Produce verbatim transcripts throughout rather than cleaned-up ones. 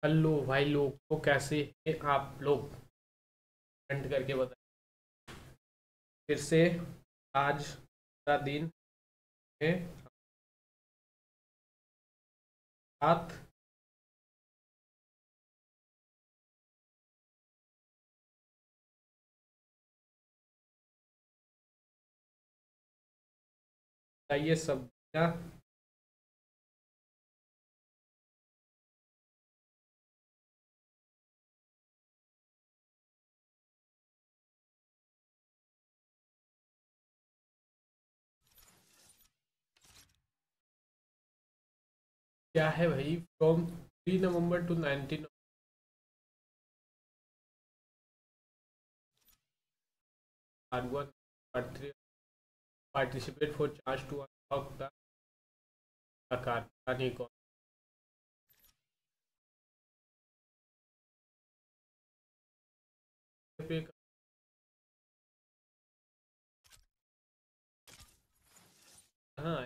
Hello भाई लोग, तो कैसे हैं आप लोग? कमेंट करके बताएं। फिर से आज का दिन है साथ। बताइए सब क्या। क्या है भाई? From three November two nineteen participate for chance to unlock the आकार यानी कौन पे। हाँ,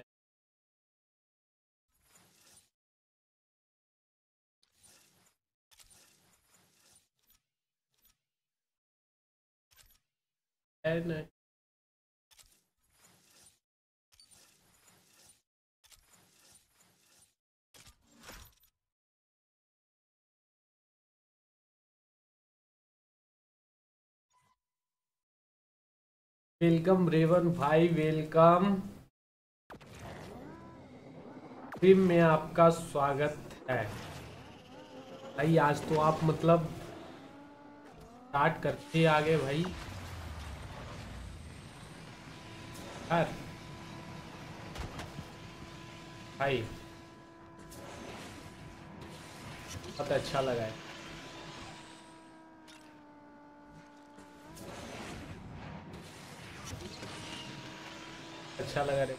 है ना। वेलकम रेवन भाई, वेलकम। स्ट्रीम में आपका स्वागत है भाई। आज तो आप मतलब स्टार्ट करते ही आ गए भाई। यार भाई, बहुत अच्छा लगा है। अच्छा लगा रे।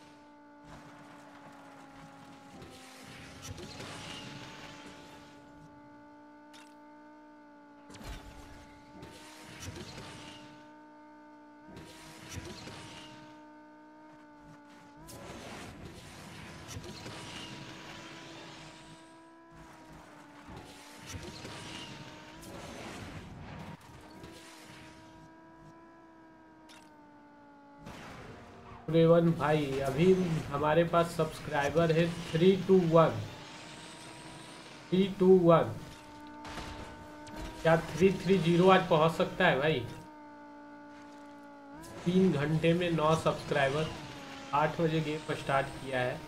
रेवन भाई, अभी हमारे पास सब्सक्राइबर है three two one. Three two one. क्या थ्री थ्री जीरो आज पहुंच सकता है भाई? तीन घंटे में नौ सब्सक्राइबर। आठ बजे गेम स्टार्ट किया है।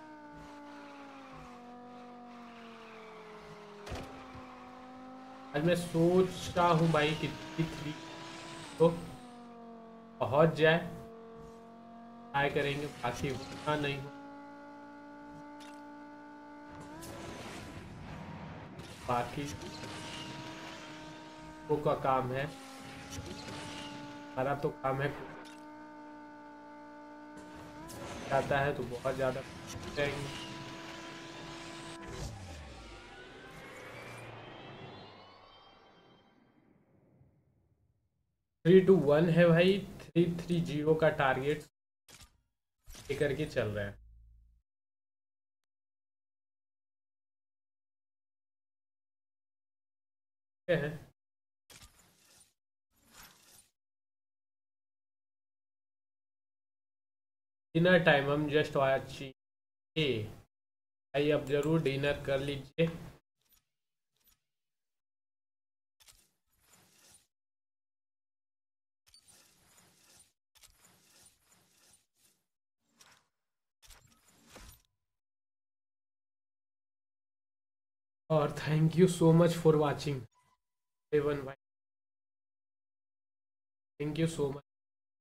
आज मैं सोचता हूँ भाई कि थ्री थ्री तो पहुंच जाए। ट्राई करेंगे, बाकी होना नहीं हो। बाकी वो का काम है। हमारा तो काम है, जाता है तो बहुत ज़्यादा जाएंगे। थ्री टू वन है भाई। थ्री थ्री जीरो का टारगेट लेकर के चल रहा है। ठीक है। डिनर टाइम हम जस्ट वाचिंग। भाई अब जरूर डिनर कर लीजिए। और thank you so much for watching Evan भाई। Thank you so much.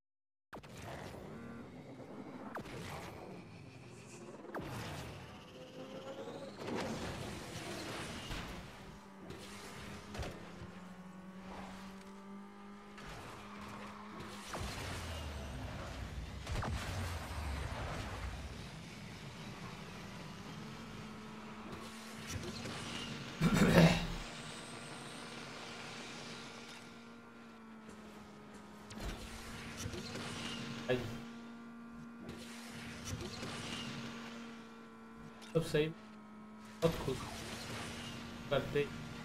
भाई सब सही। बहुत खुश। करते।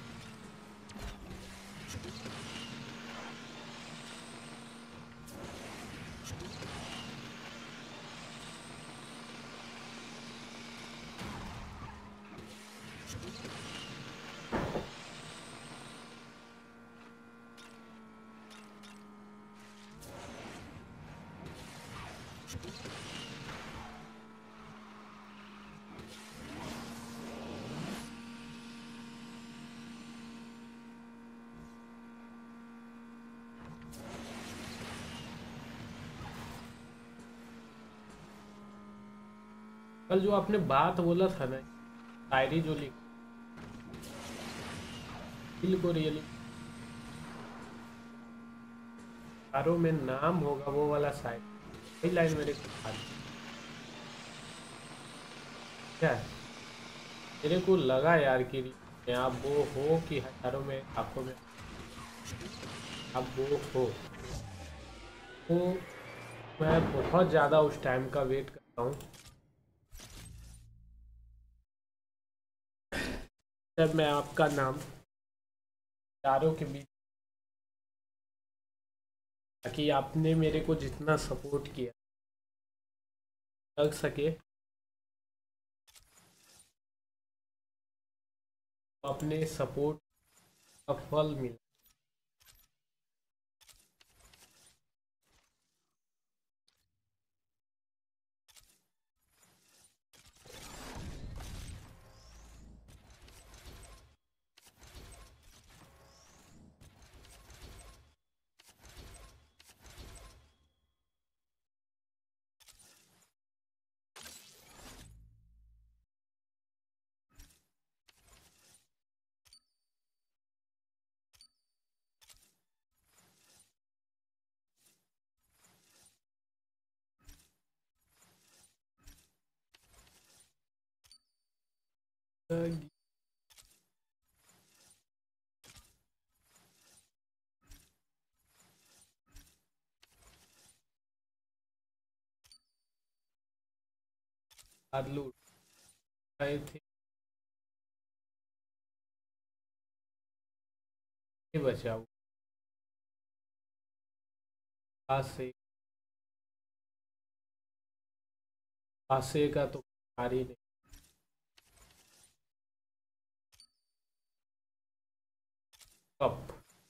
कल जो आपने बात बोला था ना, शायरी जो लिखी दिल को रियली चारों में नाम होगा, वो वाला शायरी, वही लाइन मेरे को याद है। क्या है? मेरे को लगा यार कि आप वो हो कि हजारों में आंखों में आप वो हो। तो मैं बहुत ज़्यादा उस टाइम का वेट करता हूँ जब मैं आपका नाम चारों के बीच, ताकि आपने मेरे को जितना सपोर्ट किया लग सके, तो अपने सपोर्ट का फल मिला। आलू आए थे बचाओ आज से, आसे का तो कारी नहीं। कप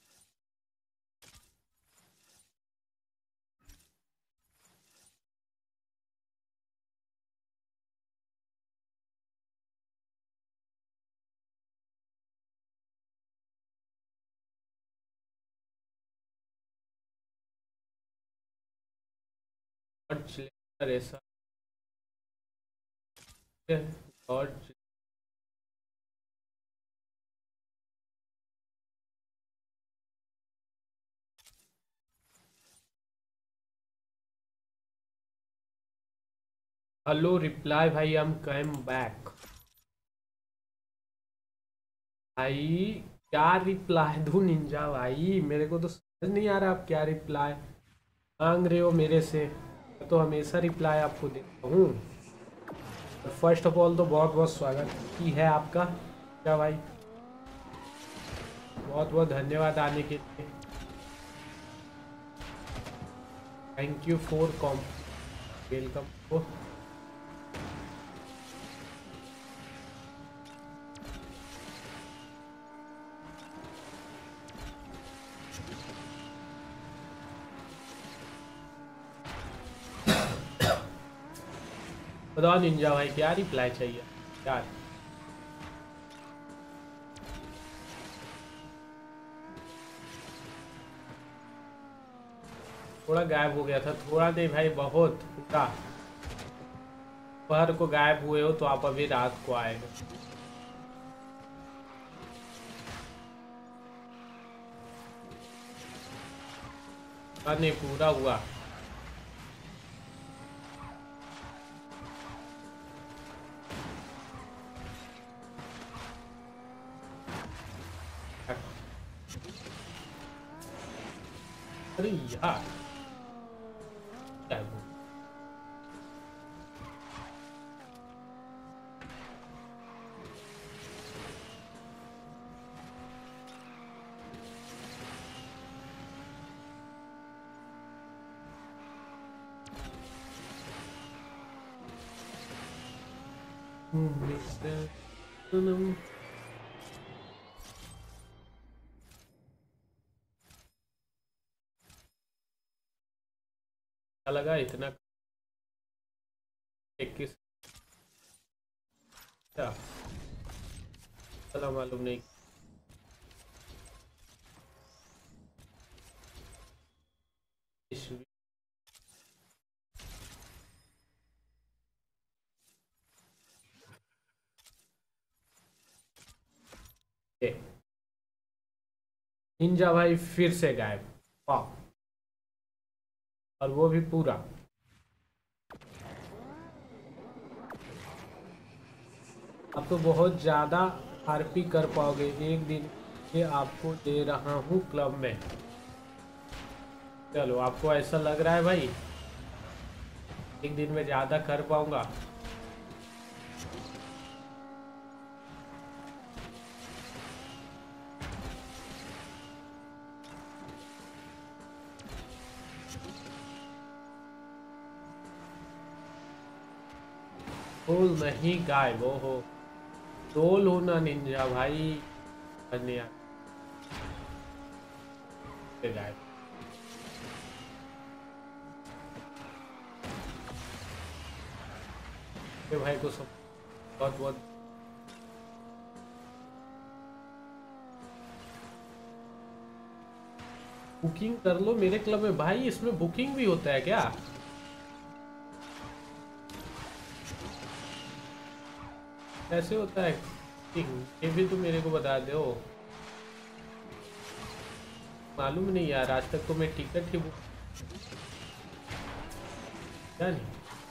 गॉड लेकर ऐसा है, गॉड हेलो रिप्लाई भाई, आई एम कम बैक। भाई क्या रिप्लाई दूं निंजा भाई, मेरे को तो समझ नहीं आ रहा आप क्या रिप्लाई मांग रहे हो मेरे से। मैं तो हमेशा रिप्लाई आपको देता हूँ। फर्स्ट ऑफ ऑल तो बहुत बहुत स्वागत ही है आपका क्या भाई, बहुत बहुत धन्यवाद आने के लिए। Thank you for come welcome. बताओ निंजा भाई क्या रिप्लाई चाहिए यार। थोड़ा गायब हो गया था, थोड़ा नहीं भाई बहुत पूरा दोपहर को गायब हुए हो, तो आप अभी रात को आए हो। हाँ, नहीं पूरा हुआ। अरे यार क्या है वो? सनम क्या लगा इतना इक्कीस क्या चला मालूम नहीं। निंजा भाई फिर से गायब। वाह, और वो भी पूरा। आप तो बहुत ज़्यादा आरपी कर पाओगे एक दिन ये आपको दे रहा हूँ क्लब में। चलो, आपको ऐसा लग रहा है भाई एक दिन में ज़्यादा कर पाऊंगा? रोल नहीं गायब, वो हो रोल होना निंजा भाई धन्यवाद गायब। ये भाई को सब बहुत बहुत बुकिंग कर लो मेरे क्लब में भाई। इसमें बुकिंग भी होता है क्या? कैसे होता है ये भी तो मेरे को बता दो। मालूम नहीं यार, आज तक तो मैं टिकट ही बुक क्या नहीं।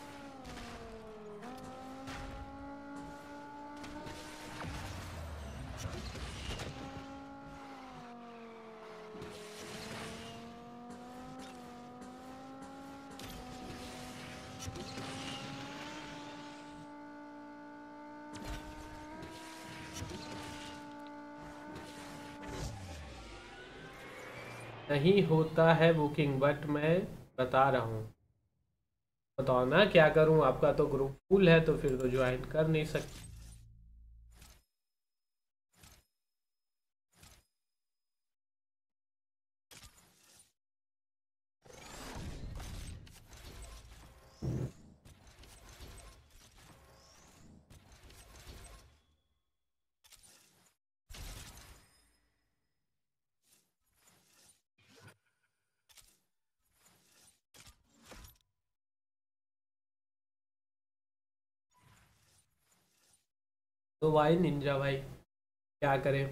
नहीं होता है बुकिंग, बट मैं बता रहा हूँ। बताओ ना क्या करूँ? आपका तो ग्रुप फुल है तो फिर तो ज्वाइन कर नहीं सकते। तो भाई निंजा भाई क्या करें?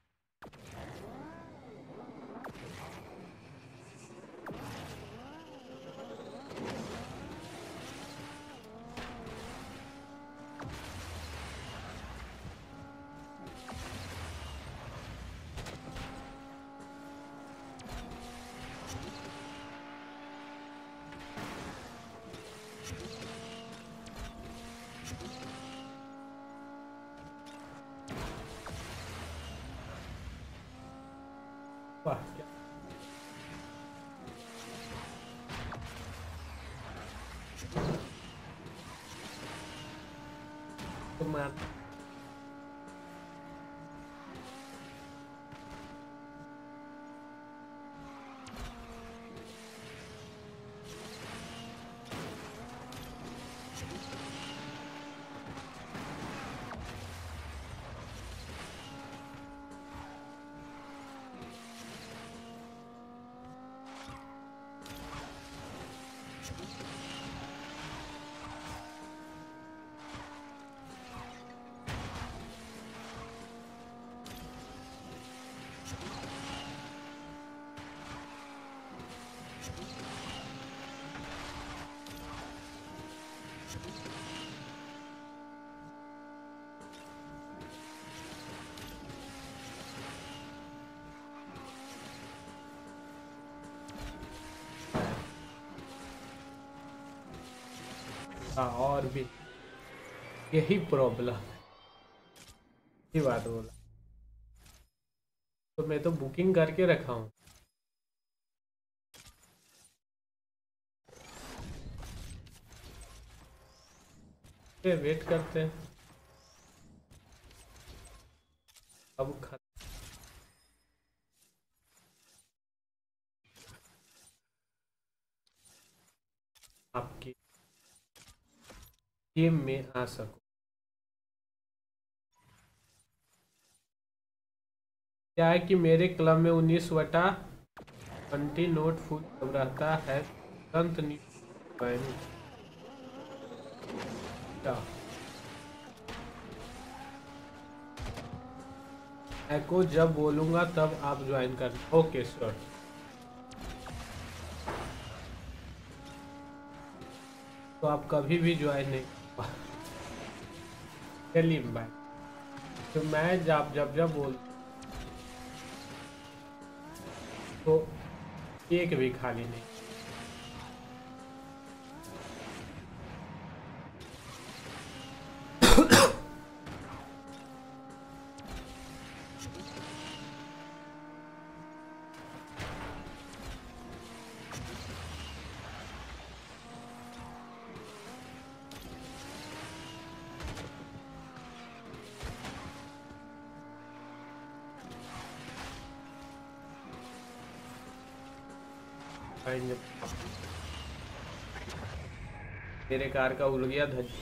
वाह क्या तो मार। हाँ, और भी यही प्रॉब्लम है। ये बात बोला तो मैं तो बुकिंग करके रखा हूँ। वेट करते हैं। अब खत्म। आपकी गेम में आ सकूं। क्या है कि मेरे क्लब में उन्नीस वटा ट्वेंटी नोट फुल जब रहता है तुरंत नहीं ज्वाइन। क्या एको जब बोलूंगा तब आप ज्वाइन कर। Okay sure. तो आप कभी भी ज्वाइन नहीं। चलिए बाय। तो मैं जब जब जब बोल तो एक भी खाली नहीं। आएंगे। मेरे कार का उड़ गया धज।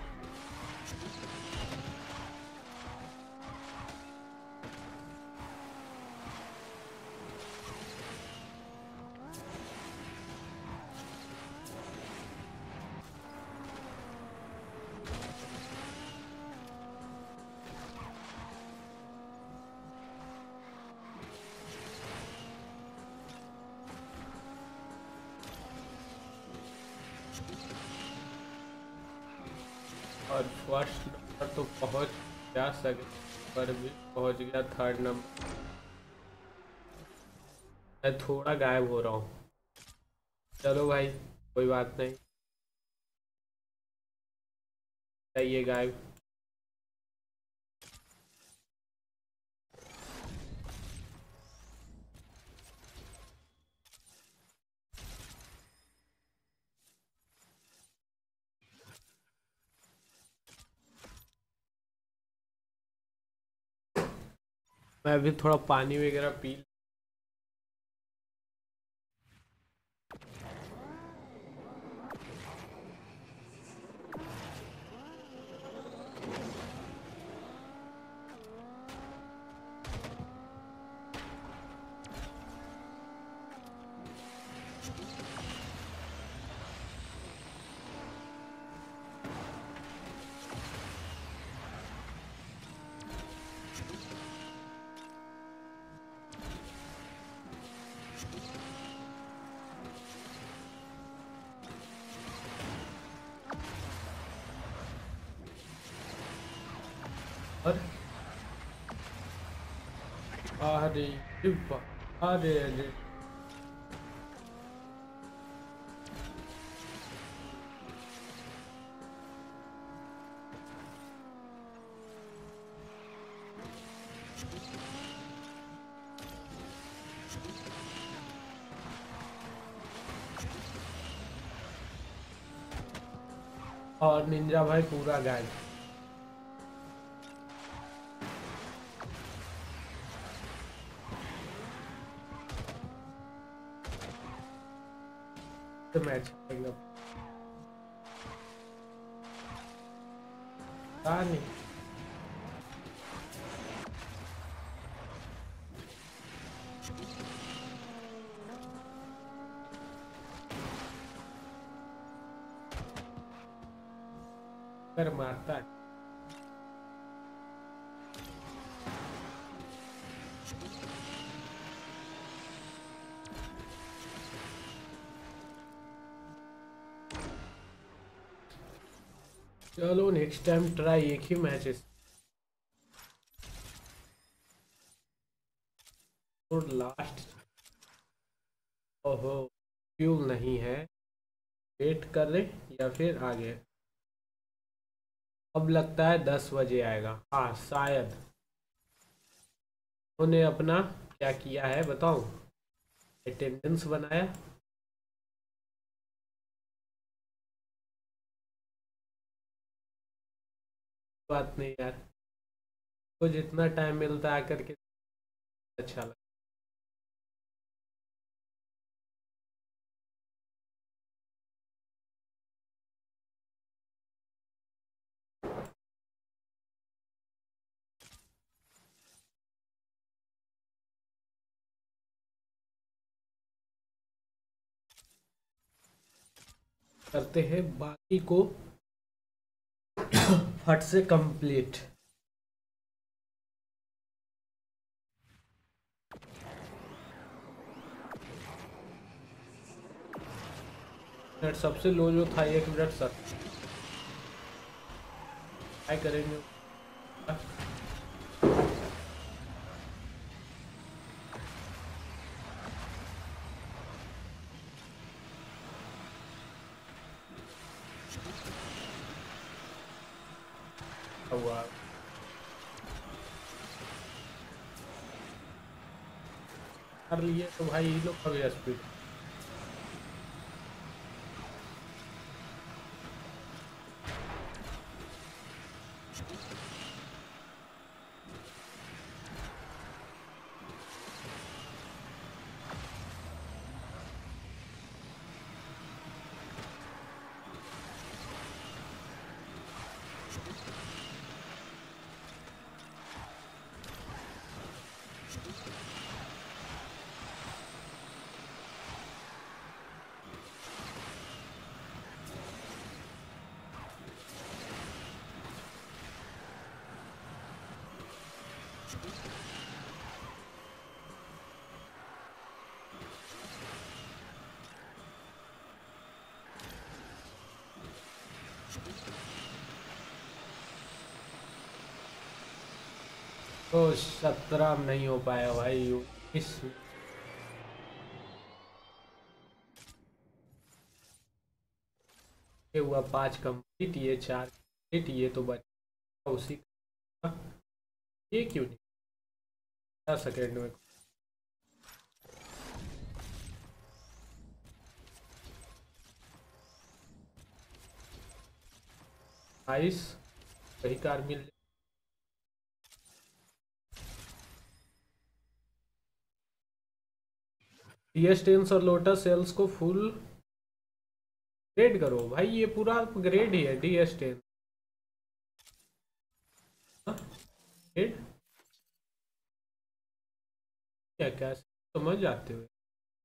और फर्स्ट नंबर तो पहुंच जा सके पर भी पहुंच गया थर्ड नंबर। मैं थोड़ा गायब हो रहा हूँ। चलो भाई कोई बात नहीं। चाहिए गायब। मैं भी थोड़ा पानी वगैरह पी। और अरे बा- अरे अरे। और निंजा भाई पूरा गायब। तो मैच एकदम पता नहीं। कर मारता है। चलो नेक्स्ट टाइम ट्राई एक ही मैच। और लास्ट। ओहो फ्यूल नहीं है। वेट कर ले या फिर आगे। अब लगता है दस बजे आएगा हाँ शायद। उन्होंने अपना क्या किया है बताऊं। अटेंडेंस बनाया। बात नहीं यार। को जितना टाइम मिलता है करके अच्छा लगता करते हैं बाकी को फट से कंप्लीट। मिनट सबसे लो जो था एक मिनट सर ट्राई करेंगे। हुआ कर लिए तो भाई ये लोग कभी स्पीड तो सत्रह नहीं हो पाया भाई। इस ये हुआ पाँच कंप्लीट, ये चार कंप्लीट, ये तो बचा उसी का। ये क्यों नहीं दस सेकेंड में। आइस वही कार मिल टेंस और लोटस सेल्स को फुल ग्रेड करो भाई। ये पूरा ग्रेड ही है डी एस टेन ग्रेड क्या कैसे समझ जाते हुए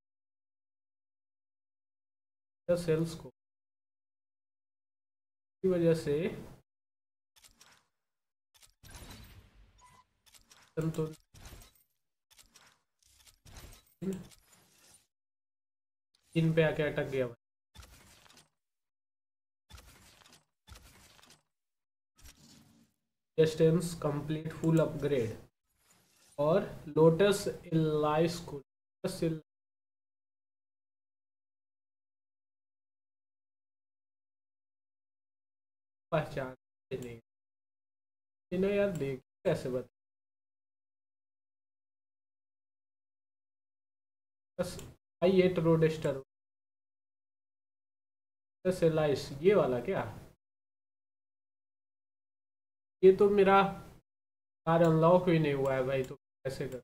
सेल्स को की वजह से तो इन पे आके अटक गया भाई। डिस्टेंस कंप्लीट फुल अपग्रेड और लोटस इलाइस को लोटस पहचान नहीं इन्हें यार देख कैसे बता बस आई एट रोडेस्टर इलाइस ये वाला क्या। ये तो मेरा कार अनलॉक भी नहीं हुआ है भाई तो कैसे कर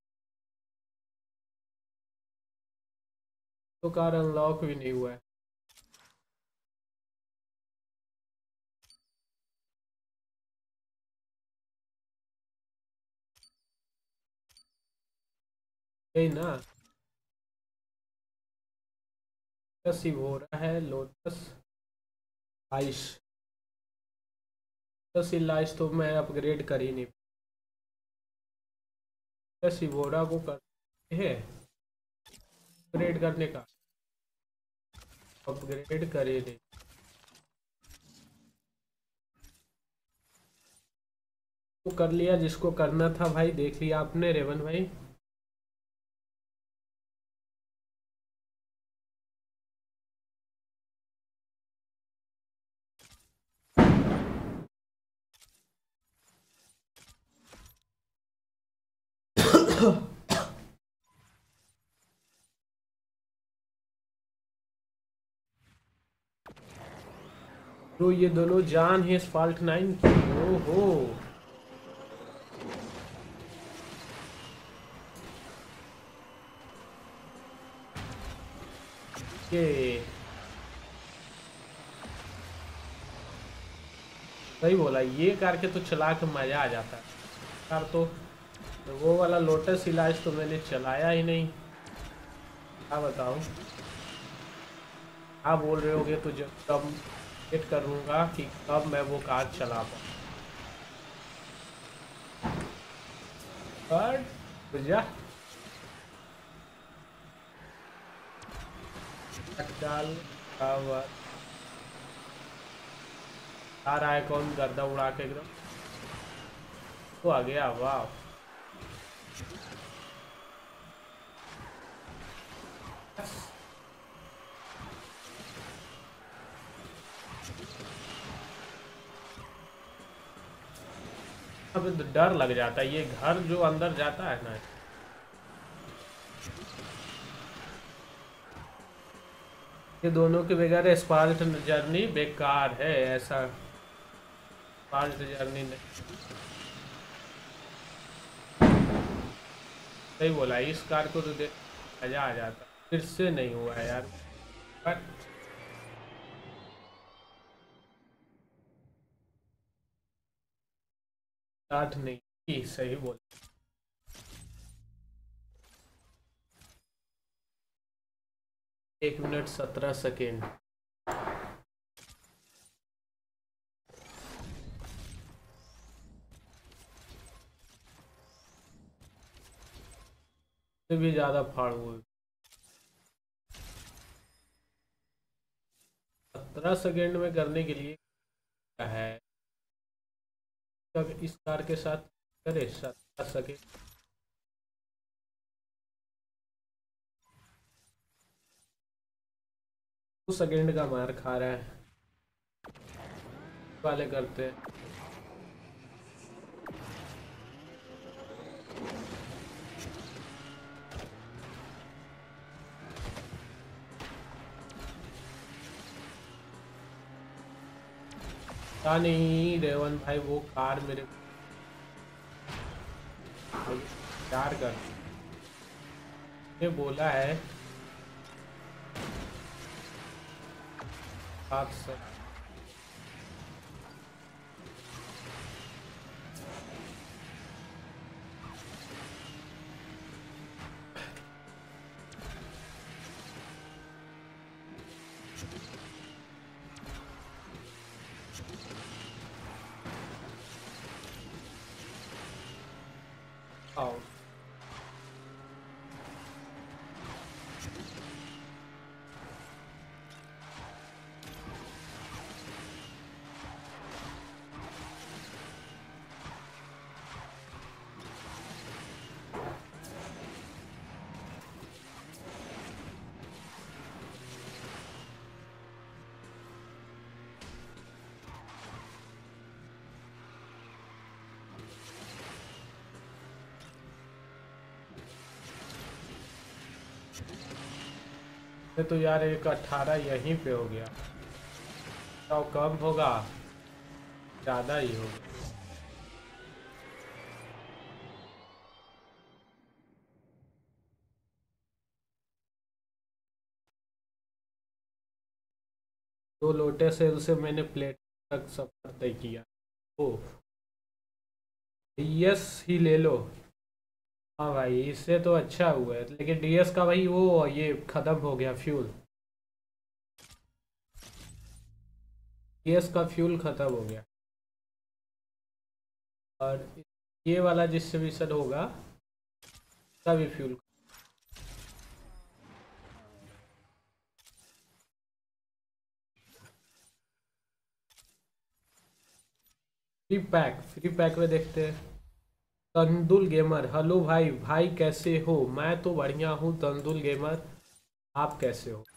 तो कार अनलॉक भी नहीं हुआ है। यही ना सिवोरा है लोटस आइस लोटस इलाइस तो मैं अपग्रेड कर ही नहीं सिवोरा को कर है अपग्रेड करने का अपग्रेड करे नहीं तो कर लिया जिसको करना था भाई। देख लिया आपने रेवन भाई। तो ये दोनों जान है स्पाल्ट नाइन की। ओहो ये सही बोला, ये कार के तो चला के मज़ा आ जाता है। कार तो वो वाला लोटस इलाज तो मैंने चलाया ही नहीं, क्या बताऊँ। आप बोल रहे होगे तो जब कब वेट करूँगा कि कब मैं वो कार चला पाऊँ। पर जा डाल हुआ आ रहा है, कौन गर्दा उड़ा के एकदम तो आ गया। वाह, अब तो डर लग जाता है, ये घर जो अंदर जाता है ना, ये दोनों के बगैर स्पाल्ट जर्नी बेकार है। ऐसा स्पाल्ट जर्नी नहीं, सही बोला। इस कार को तो देख मजा आ जाता, फिर से नहीं हुआ है यार। बट स्टार्ट नहीं की, सही बोल। एक मिनट सत्रह सेकेंड। से भी ज्यादा फाड़ हुए। सत्रह सेकेंड में करने के लिए क्या है, तब इस कार के साथ करे सत्रह सेकेंड। दो सेकेंड का मार खा रहा है वाले करते हैं। पता नहीं रेवन भाई, वो कार मेरे प्यार कर ये बोला है सात सौ। आओ ये तो यार, एक अट्ठारह यहीं पे हो गया। तो कम होगा, ज़्यादा ही होगा। दो लोटे से उसे मैंने प्लेट तक सफर तय किया। ओ डीएस ही ले लो। हाँ भाई, इससे तो अच्छा हुआ है, लेकिन डीएस का भाई वो ये खत्म हो गया फ्यूल। डीएस का फ्यूल खत्म हो गया। और ये वाला जिससे भी सर होगा, उसका भी fuel. Free pack, free pack में देखते हैं। तंदुल गेमर, हेलो भाई। भाई कैसे हो? मैं तो बढ़िया हूँ तंदुल गेमर, आप कैसे हो?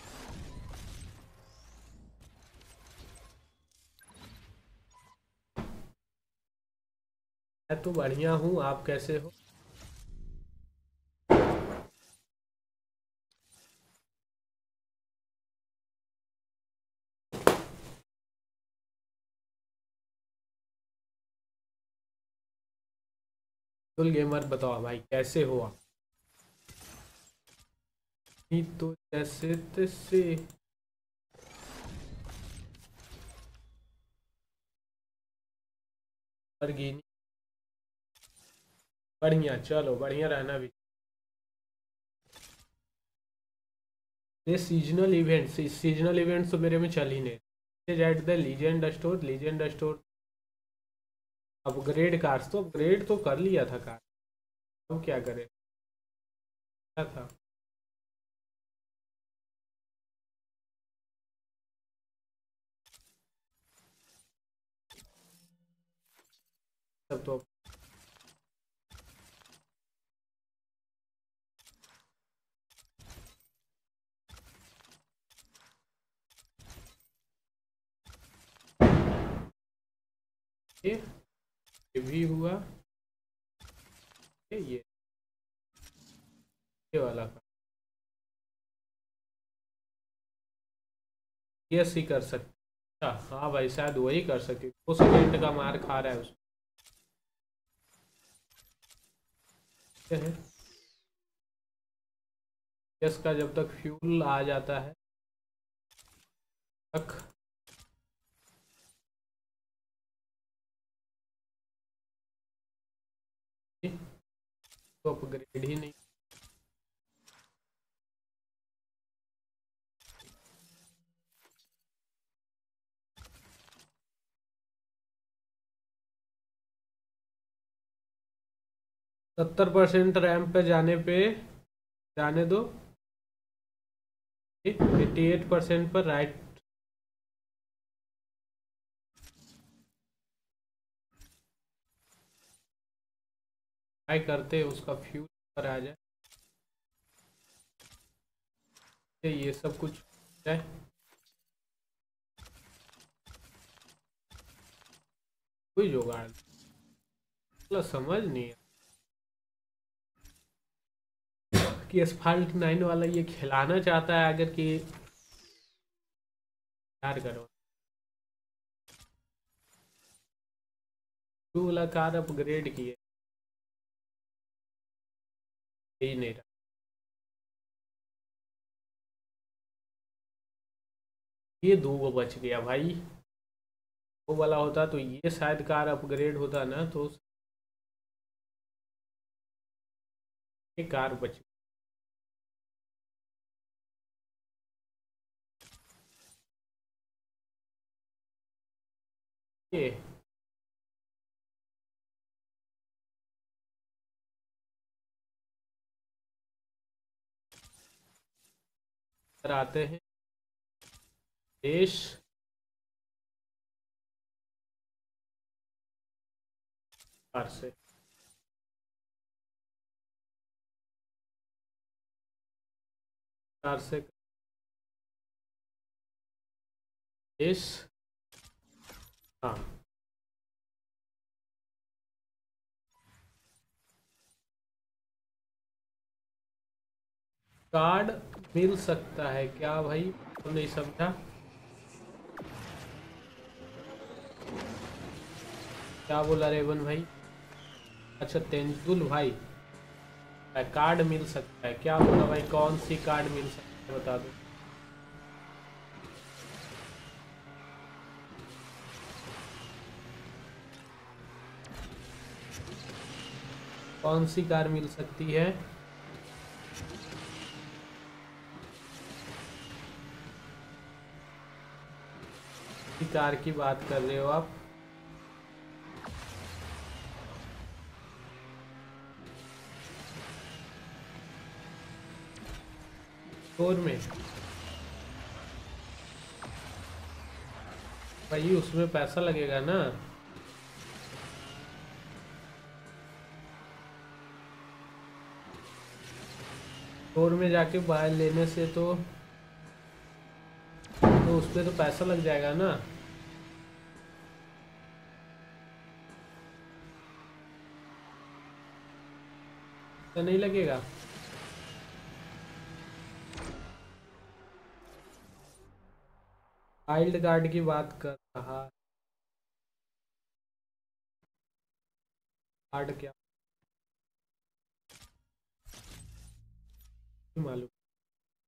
मैं तो बढ़िया हूँ, आप कैसे हो? तंदुल गेमर बताओ भाई, कैसे हो आप? नहीं तो जैसे तैसे। बरगीनी। बढ़िया, चलो बढ़िया रहना भी। ये सीजनल इवेंट्स, सीजनल इवेंट्स तो मेरे में चल ही नहीं। At the legend store, legend store. Upgrade cars तो अपग्रेड तो कर लिया था कार। अब क्या करे, क्या था। सब तो ये ये भी हुआ। ये ये ये वाला का यस ही कर सकते। अच्छा हाँ भाई, शायद वही कर सके। दो सेकेंड का मार खा रहा है उसको है। यस का जब तक फ्यूल आ जाता है तक। तो अपग्रेड ही नहीं। सत्तर परसेंट रैम पे जाने पे, जाने दो। एट्टी एट परसेंट पर राइट। ट्राई करते उसका फ्यूल पर आ जाए, ये सब कुछ जाए। कोई जुगाड़ मतलब समझ नहीं है कि एसफाल्ट नाइन वाला ये खिलाना चाहता है अगर कि कार करो। टू वाला कार अपग्रेड किए, यही नहीं रहा। ये दो गो बच गया भाई। वो वाला होता तो ये शायद कार अपग्रेड होता ना, तो ये कार बच गई। आते हैं देश कार से। कार से देश। हाँ, कार्ड मिल सकता है क्या भाई, तो नहीं समझा। क्या बोला रेवन भाई। अच्छा तेंदुल भाई, कार्ड मिल सकता है क्या बोला भाई, कौन सी कार्ड मिल सकती है बता दो। कौन सी कार मिल सकती है। किस कार की बात कर रहे हो आप। स्टोर में भाई, उसमें पैसा लगेगा ना। स्टोर में जाके बाहर लेने से तो तो उस पर तो पैसा लग जाएगा ना। तो नहीं लगेगा। वाइल्ड कार्ड की बात कर रहा। कार्ड क्या मालूम।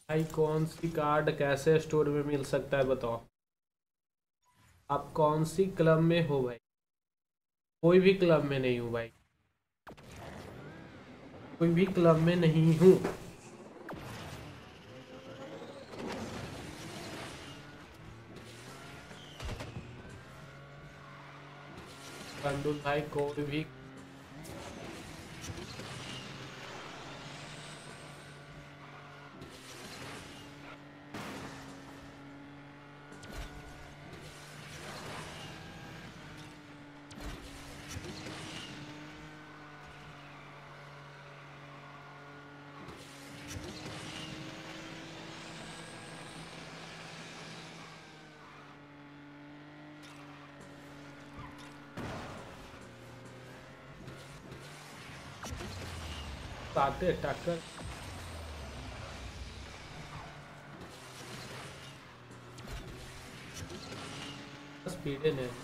भाई कौन सी कार्ड कैसे स्टोर में मिल सकता है बताओ। आप कौन सी क्लब में हो भाई? कोई भी क्लब में नहीं हूँ भाई, कोई भी क्लब में नहीं हूँ। कंदुल भाई कोई भी। आते टक्कर स्पीडन है।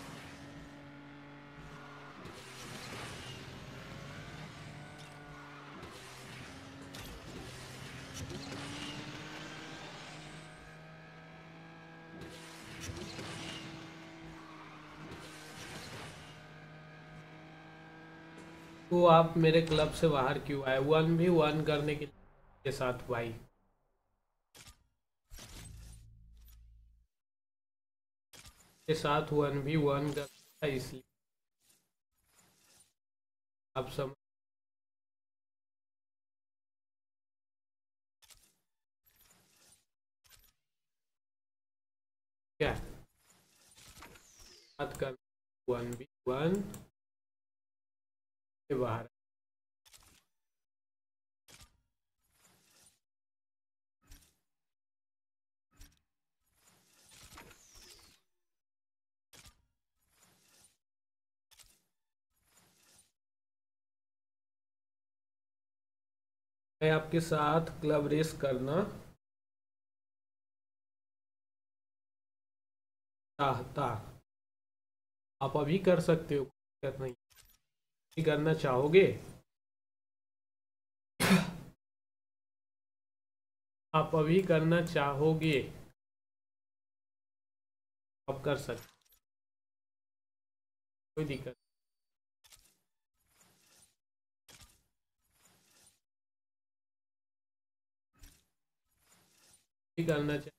तो आप मेरे क्लब से बाहर क्यों आए? वन भी वन करने के साथ भाई, के साथ वन भी वन करता है इसलिए आप समझ। क्या बात कर, वन भी वन के बाहर। मैं आपके साथ क्लब रेस करना चाहता, आप अभी कर सकते हो, दिक्कत नहीं। अभी करना चाहोगे? आप अभी करना चाहोगे आप कर सकते, कोई दिक्कत नहीं। करना चाह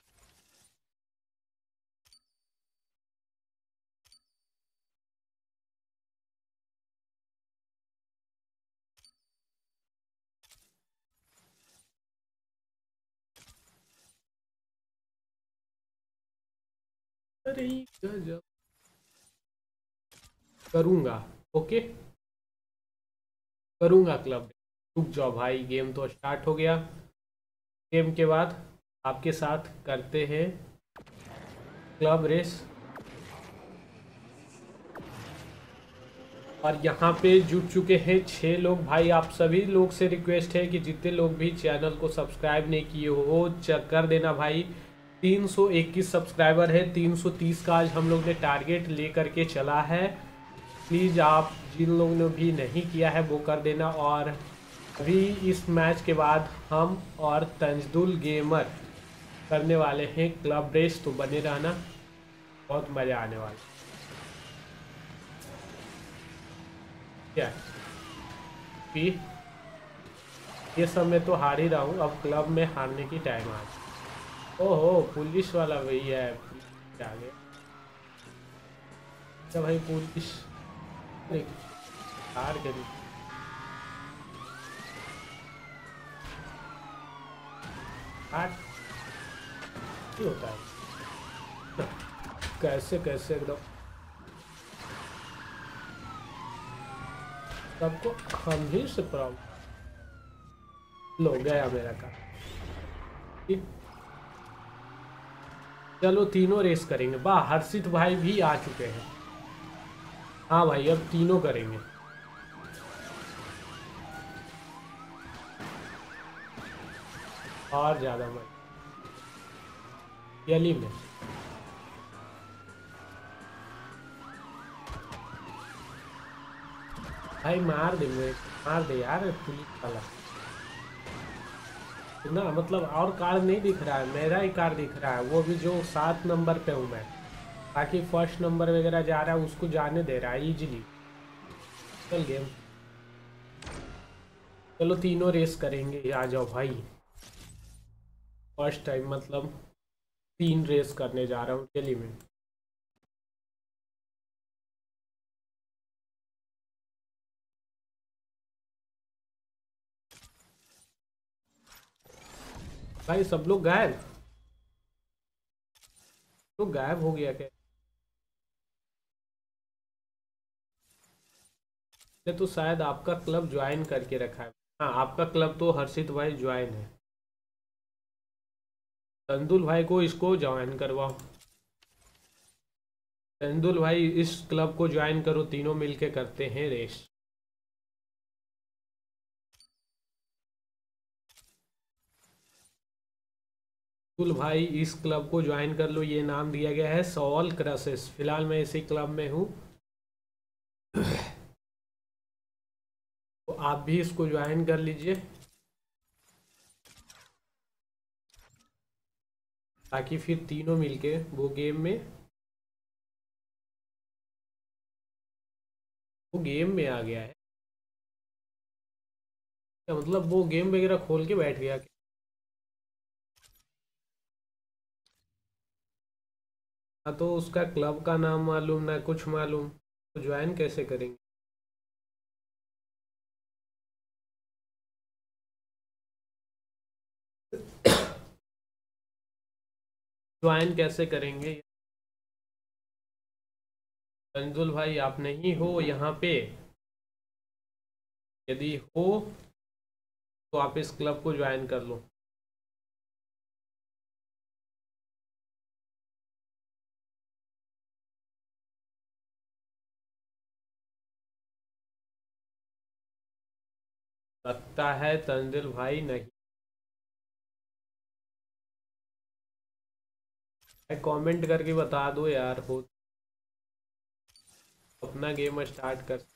अरे गजब करूँगा। ओके करूँगा क्लब। रुक जाओ भाई, गेम तो स्टार्ट हो गया। गेम के बाद आपके साथ करते हैं क्लब रेस। और यहाँ पे जुट चुके हैं छः लोग भाई। आप सभी लोग से रिक्वेस्ट है कि जितने लोग भी चैनल को सब्सक्राइब नहीं किए हो चेक कर देना भाई। तीन सौ इक्कीस सब्सक्राइबर है, तीन सौ तीस का आज हम लोग ने टारगेट ले करके चला है। प्लीज़ आप जिन लोगों ने भी नहीं किया है वो कर देना। और अभी इस मैच के बाद हम और तंजदुल गेमर करने वाले हैं क्लब रेस, तो बने रहना, बहुत मज़ा आने वाला है। क्या कि ये सब मैं तो हार ही रहा हूँ, अब क्लब में हारने की टाइम आ गई। ओहो पुलिस वाला भैया है, पुलिस आ गया। अच्छा भाई पुलिस हार गई। हार क्यों होता है? कैसे कैसे एकदम सबको हम ही से प्रॉब्लम। लो गया मेरा काम। चलो तीनों रेस करेंगे। वाह हर्षित भाई भी आ चुके हैं। हाँ भाई अब तीनों करेंगे। और ज़्यादा मजा यली में। भाई मार दे मुझे, मार दे यार पुलिस वाला। ना, मतलब और कार्ड नहीं दिख रहा है, मेरा ही कार्ड दिख रहा है, वो भी जो सात नंबर पे हूँ मैं। बाकी फर्स्ट नंबर वगैरह जा रहा है उसको जाने दे रहा है इजीली। चल गेम, चलो तीनों रेस करेंगे, आ जाओ भाई। फर्स्ट टाइम मतलब तीन रेस करने जा रहा हूँ डेली में। भाई सब लोग गायब, तो गायब हो गया क्या? ये तो शायद आपका क्लब ज्वाइन करके रखा है। हाँ, आपका क्लब तो हर्षित भाई ज्वाइन है। तंदुल भाई को इसको ज्वाइन करवाओ। तंदुल भाई इस क्लब को ज्वाइन करो, तीनों मिलके करते हैं रेस। तंदुल भाई इस क्लब को ज्वाइन कर लो, ये नाम दिया गया है सॉल क्रसेस, फिलहाल मैं इसी क्लब में हूँ। तो आप भी इसको ज्वाइन कर लीजिए, ताकि फिर तीनों मिलके वो गेम में वो गेम में आ गया है। क्या मतलब वो गेम वगैरह खोल के बैठ गया? हाँ, तो उसका क्लब का नाम मालूम ना कुछ मालूम, तो ज्वाइन कैसे करेंगे? ज्वाइन कैसे करेंगे? तंजुल भाई आप नहीं हो यहाँ पे? यदि हो तो आप इस क्लब को ज्वाइन कर लो। लगता है तंजिल भाई नहीं। कमेंट करके बता दो यार, हो अपना गेम स्टार्ट कर।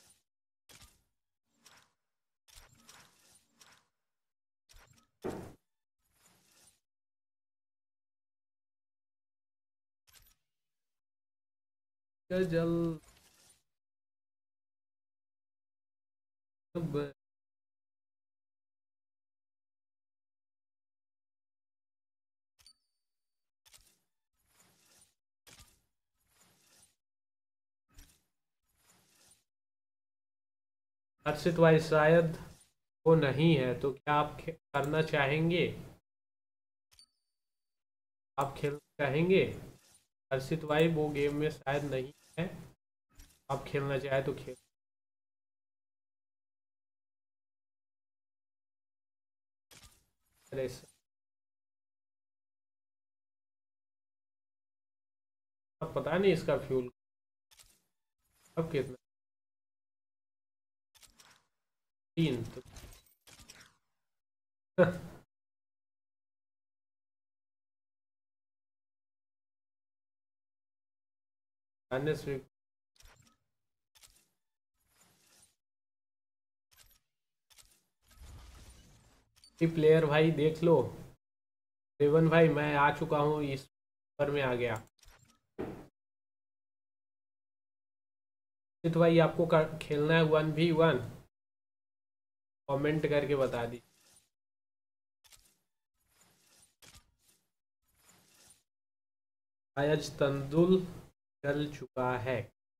जल हर्षित भाई शायद वो नहीं है, तो क्या आप खे- करना चाहेंगे? आप खेलना चाहेंगे? हर्षित भाई वो गेम में शायद नहीं है, आप खेलना चाहे तो खेल। अरे सर, अब पता नहीं इसका फ्यूल अब कितना। तीन तो आने से प्लेयर भाई देख लो। रेवन भाई मैं आ चुका हूँ, इस पर में आ गया। तो भाई आपको कर, खेलना है वन वी वन? कमेंट करके बता दी। आज तंदुल चल चुका है।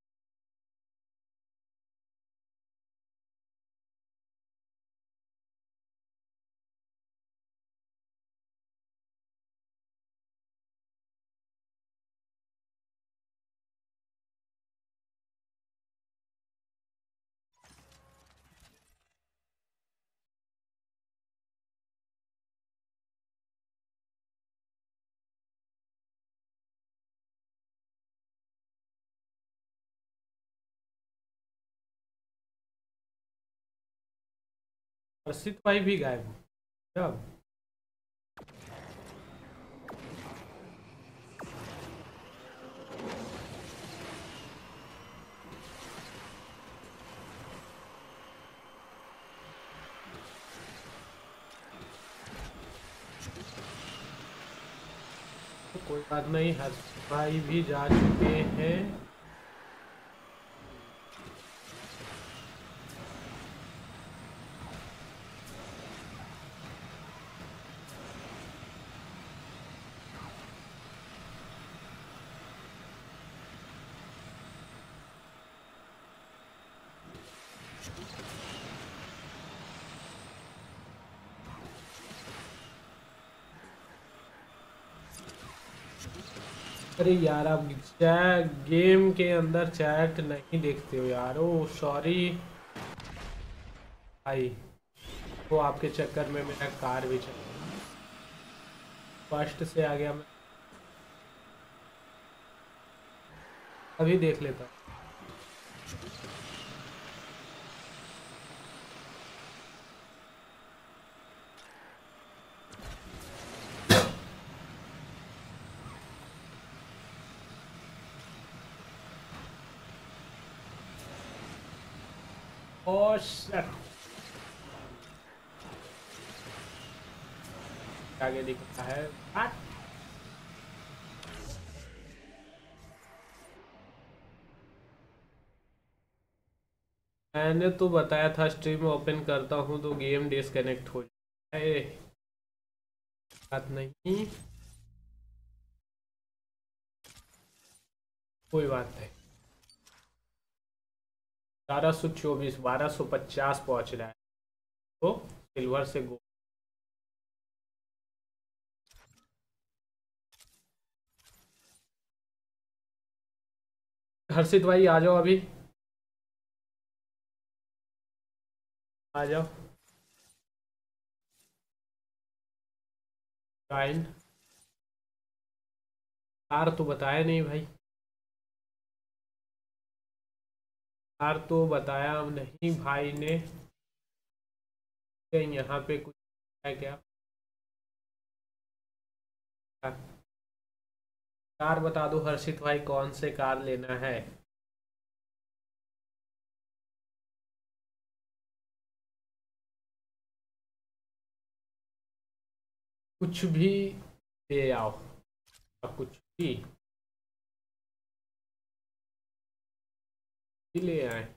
हर्षित भाई भी गायब जब। कोई बात नहीं, हर्ष भाई भी जा चुके हैं। अरे यार आप चैट गेम के अंदर चैट नहीं देखते हो यार। ओ सॉरी भाई, वो आपके चक्कर में मेरा कार भी चल फर्स्ट से आ गया। मैं अभी देख लेता हूँ। ओ शिट, आगे दिखता है। हट। मैंने तो बताया था स्ट्रीम ओपन करता हूँ तो गेम डिसकनेक्ट हो जाए। बात नहीं, कोई बात नहीं। ग्यारह सौ चौबीस बारह सौ पचास पहुँच रहा है तो सिल्वर से गो। हर्षित भाई आ जाओ, अभी आ जाओ। गाइन कार तो बताया नहीं भाई, कार तो बताया नहीं भाई ने। यहाँ पे कुछ है क्या? कार बता दो हर्षित भाई, कौन से कार लेना है? कुछ भी ले आओ, कुछ भी, भी ले आए।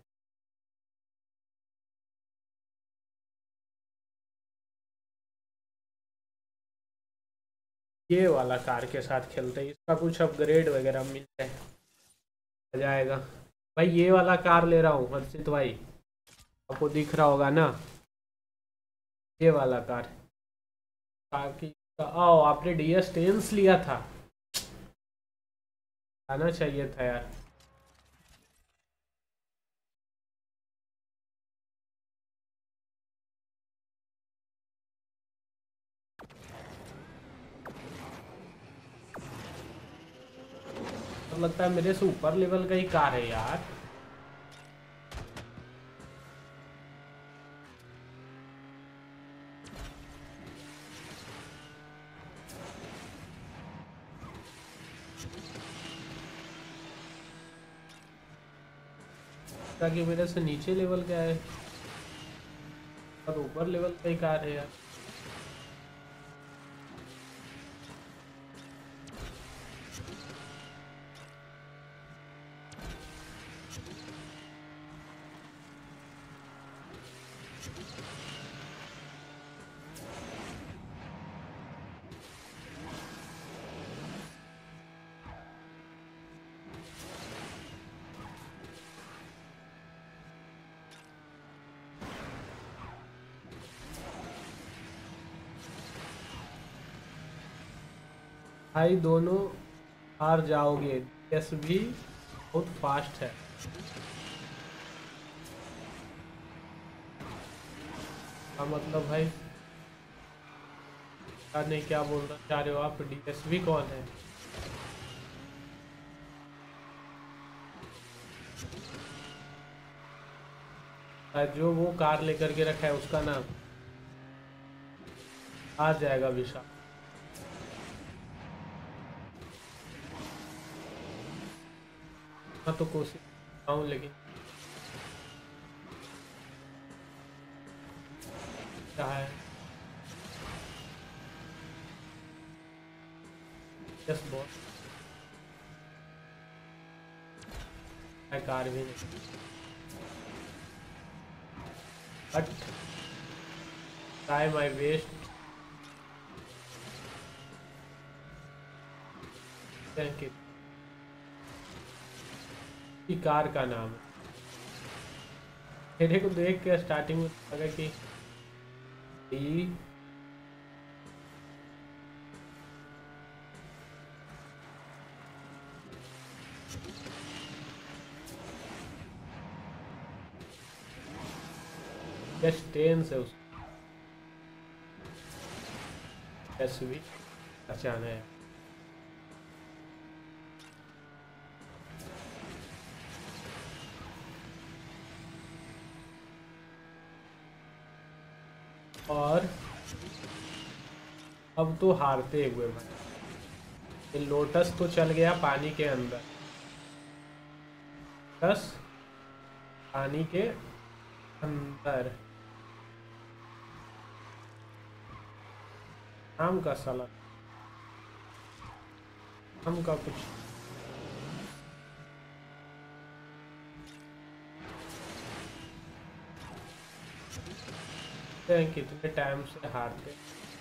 ये वाला कार के साथ खेलते हैं, इसका कुछ अपग्रेड वगैरह मिल जाए आ जाएगा। भाई ये वाला कार ले रहा हूँ हर्षित भाई, आपको दिख रहा होगा ना, ये वाला कार। ताकि आओ, आपने डी एस टेंस लिया था, आना चाहिए था यार। तो लगता है मेरे से ऊपर लेवल का ही कार है यार। ताकि मेरे से नीचे लेवल का है और ऊपर लेवल का ही कार है यार। भाई दोनों हार जाओगे, एस भी बहुत फास्ट है। क्या मतलब भाई? क्या नहीं, क्या बोलना चाह रहे हो आप? डीएसवी कौन है? जो वो कार लेकर के रखा है उसका नाम आ जाएगा विशाल। हाँ तो कोशिश करता हूँ, लेकिन क्या है, यस बॉस। कार भी नहीं, but try my best. Thank you. Car का नाम है, मेरे को देख के स्टार्टिंग में लगा कि ई जस्ट टेन से उस ऐसे भी पहचाना है। और अब तो हारते हुए भाई, ये लोटस तो चल गया पानी के अंदर। लोटस पानी के अंदर आम का साला, आम का कुछ कितने टाइम से हारते।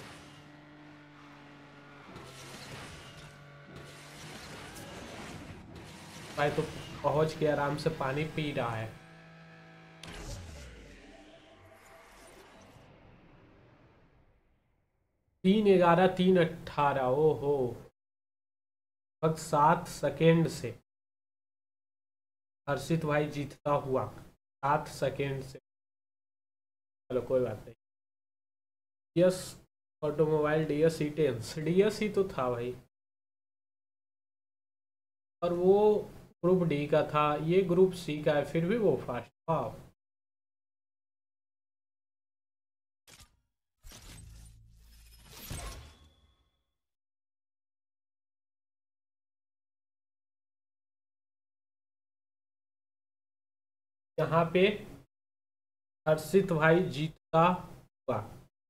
भाई तो पहुंच के आराम से पानी पी रहा है। तीन ग्यारह तीन अट्ठारह ओहो, अब सात सेकेंड से हर्षित भाई जीतता हुआ, सात सेकेंड से। चलो कोई बात नहीं। Yes automobile D S E टेंस, डी एस ही तो था भाई, और वो ग्रुप डी का था, ये ग्रुप सी का है, फिर भी वो फास्ट। वाह, यहाँ पे हर्षित भाई जीतता हुआ।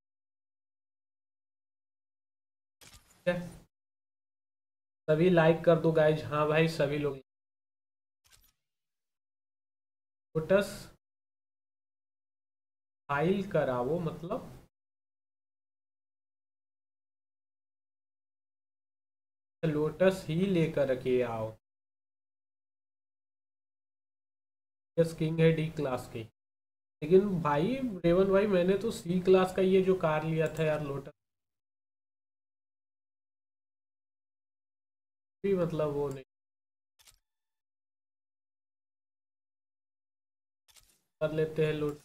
सभी लाइक कर दो गाइज। हाँ भाई सभी लोग। लोटस फाइल कराओ मतलब लोटस ही लेकर के आओ। यस किंग है डी क्लास की, लेकिन भाई रेवन भाई मैंने तो सी क्लास का ये जो कार लिया था यार, लोटस भी मतलब वो नहीं कर लेते हैं लोट।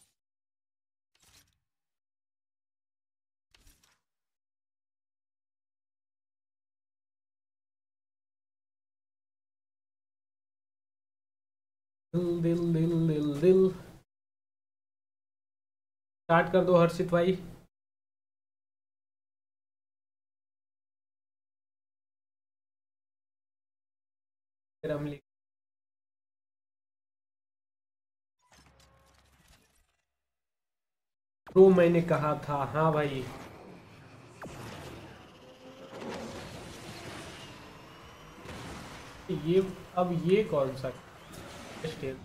दिल दिल दिल दिल दिल स्टार्ट कर दो हर्षित भाई। फिर हम लिख तो मैंने कहा था। हाँ भाई ये अब ये कौन सा स्टेज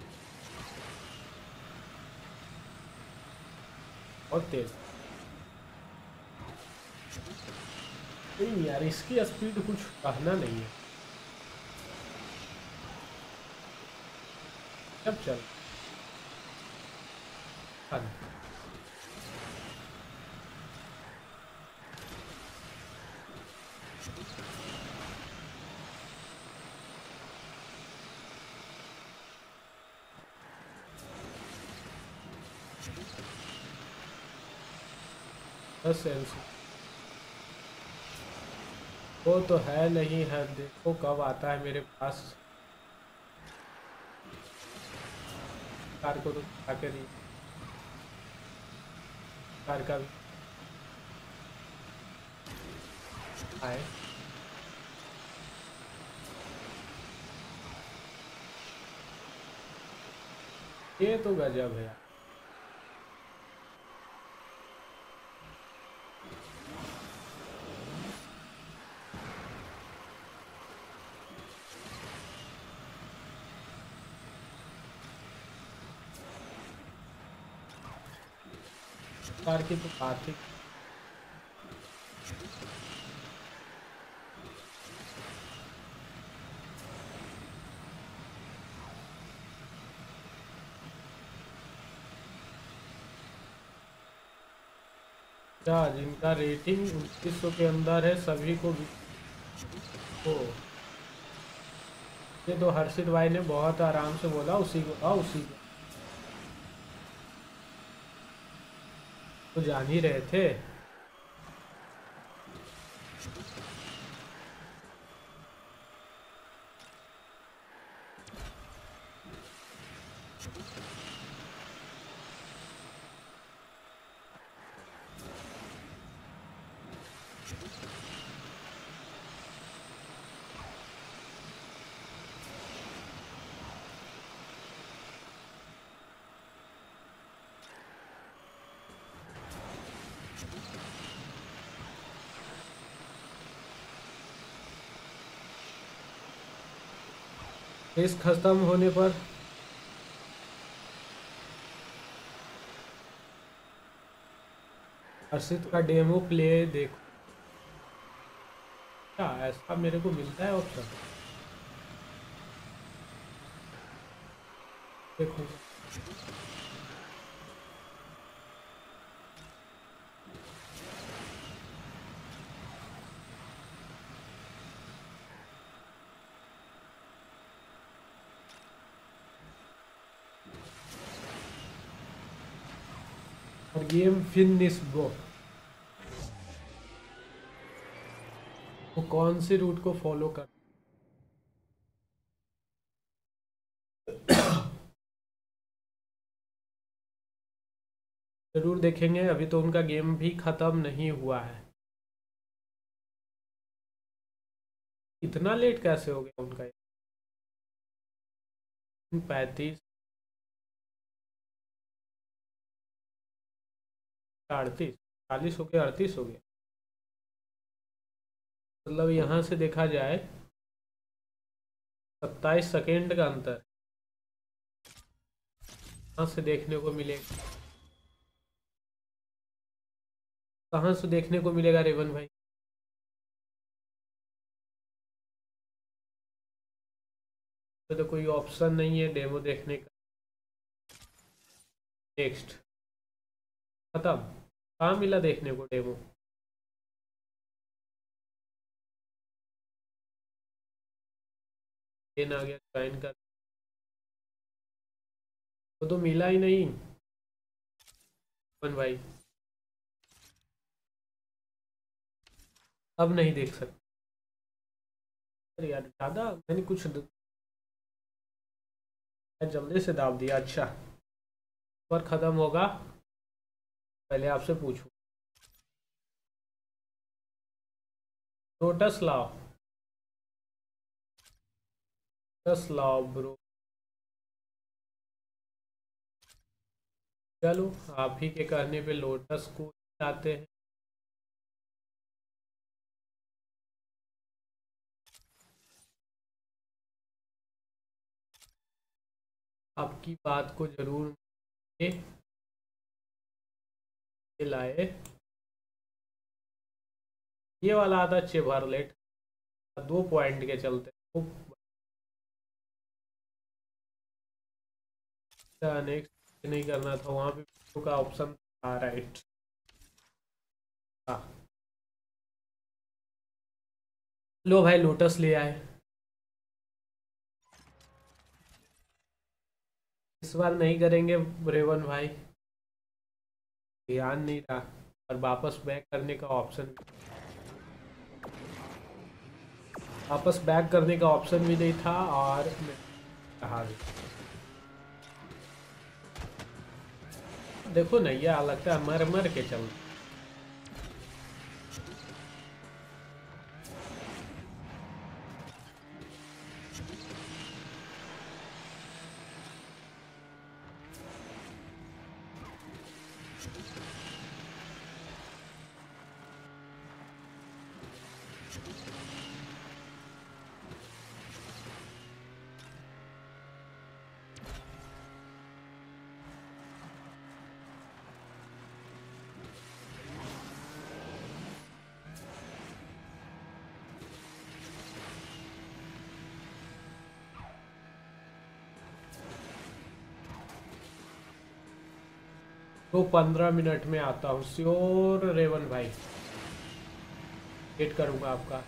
और तेज नहीं यार, इसकी स्पीड कुछ कहना नहीं है। जब चल बस सेंस वो तो है नहीं है, देखो कब आता है मेरे पास। कार को तो आके नहीं, कार का भी आए। ये तो गजब है। कार की तो बात ही। क्या जिनका रेटिंग उनतीस सौ के अंदर है सभी को भी हो। ये तो हर्षित भाई ने बहुत आराम से बोला उसी को आ उसी को तो जान ही रहे थे। रेस खत्म होने पर हर्षित का डेमो प्ले देखो। क्या ऐसा मेरे को मिलता है ऑप्शन? देखो और गेम फिनिश ब्रो। वो कौन से रूट को फॉलो कर जरूर देखेंगे। अभी तो उनका गेम भी खत्म नहीं हुआ है। इतना लेट कैसे हो गया उनका? पैंतीस अड़तीस चालीस हो गया अड़तीस हो गया। मतलब यहाँ से देखा जाए सत्ताईस सेकेंड का अंतर कहाँ से देखने को मिलेगा? कहाँ से देखने को मिलेगा रेवन भाई? तो कोई ऑप्शन नहीं है डेमो देखने का। नेक्स्ट खत्म। कहाँ मिला देखने को डेमो? गेन आ गया ज्वाइन कर। वो तो मिला ही नहीं वन भाई। अब नहीं देख सकते। अरे यार ज़्यादा मैंने कुछ जल्दी से दाब दिया। अच्छा पर ख़त्म होगा पहले आपसे पूछूं। लोटस लाओ लोटस लाओ ब्रो। चलो आप ही के कहने पे लोटस को लाते हैं। आपकी बात को जरूर ये लाए। ये वाला आता चेवरलेट दो पॉइंट के चलते वो नेक्स्ट नहीं करना था वहाँ पे का ऑप्शन था राइट। हाँ लो भाई लोटस ले आए। इस बार नहीं करेंगे रेवन भाई। ध्यान नहीं रहा और वापस बैक करने का ऑप्शन वापस बैक करने का ऑप्शन भी नहीं था और कहा देखो नहीं यह लगता है मर मर के चल। तो पंद्रह मिनट में आता हूँ श्योर रेवन भाई, वेट करूँगा आपका।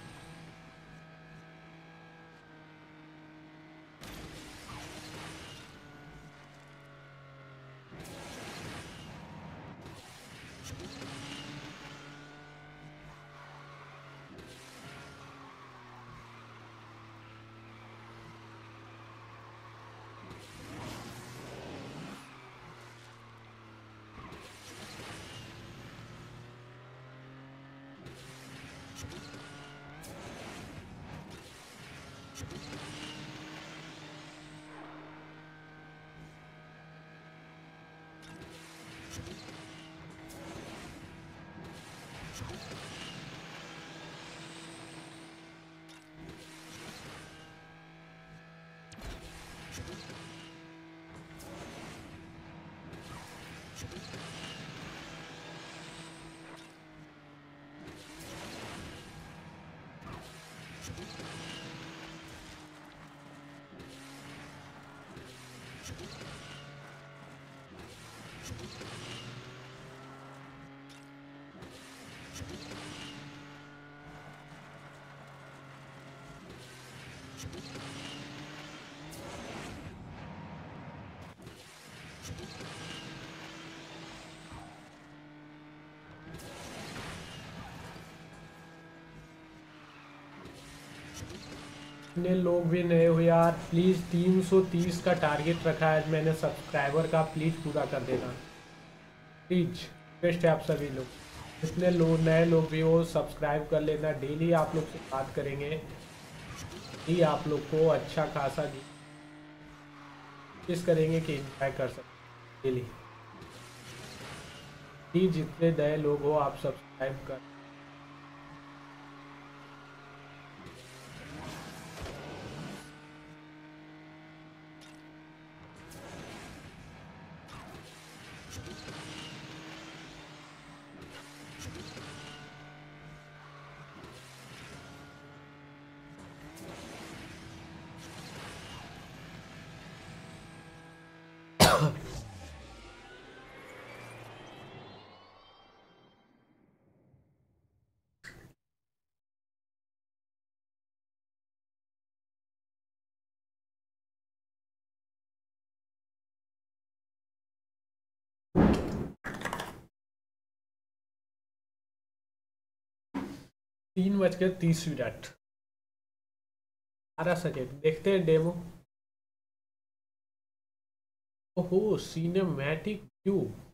इतने लोग भी नए हो यार, प्लीज़ तीन सौ तीस का टारगेट रखा है मैंने सब्सक्राइबर का, प्लीज़ पूरा कर देना प्लीज। बेस्ट है आप सभी लोग, जितने लोग नए लोग भी हो सब्सक्राइब कर लेना। डेली आप लोग से बात करेंगे, ही आप लोग को अच्छा खासा कोशिश करेंगे कि इंजॉय कर सकें डेली। प्लीज़ जितने नए लोग हो आप सब्सक्राइब कर। तीन बज के तीस मिनट, बारह सेकेंड, देखते हैं डेमो। ओहो सिनेमैटिक व्यू,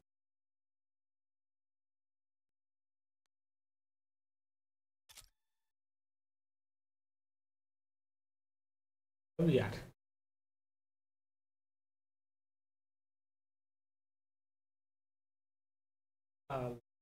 अब यार आ,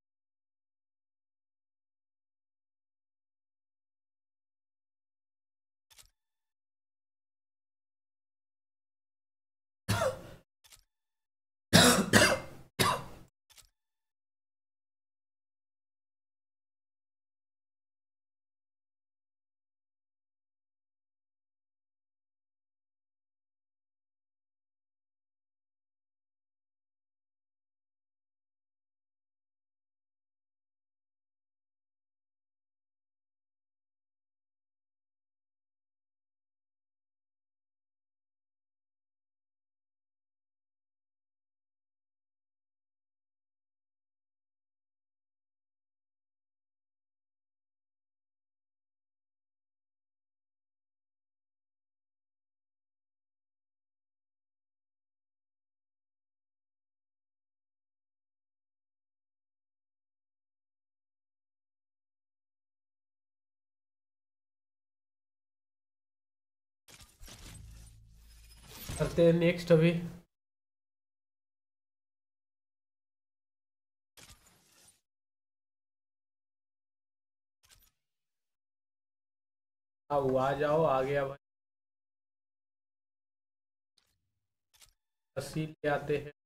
करते हैं नेक्स्ट अभी। आओ आ जाओ, आ गया भाई, अस्सी ले आते हैं।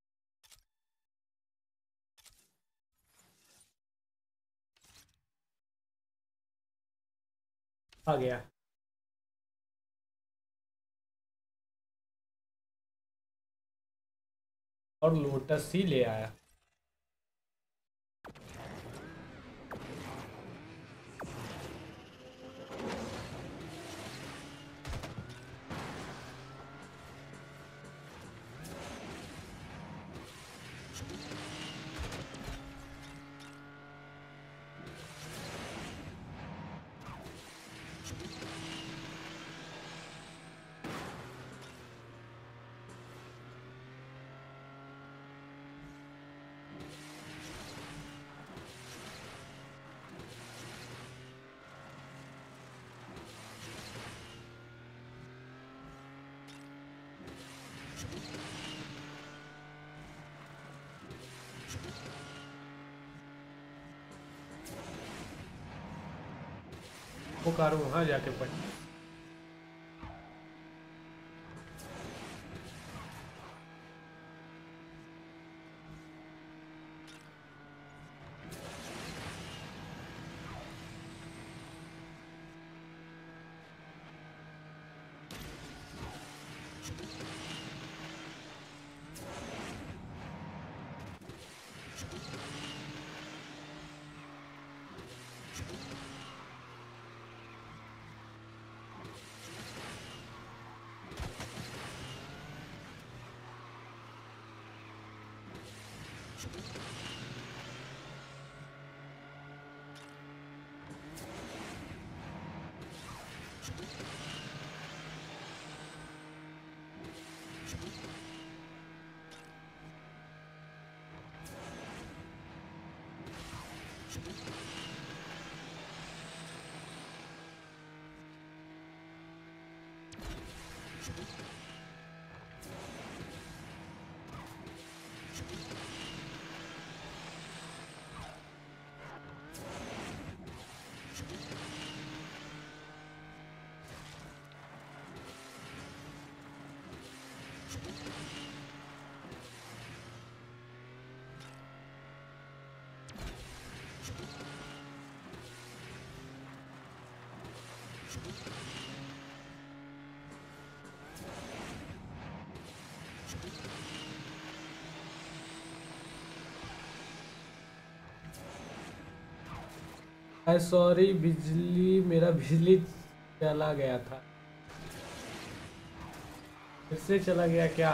आ गया, और लोटस ही ले आया। वो कार वहाँ जाके पड़ी। सॉरी बिजली, मेरा बिजली चला गया था। फिर से चला गया क्या?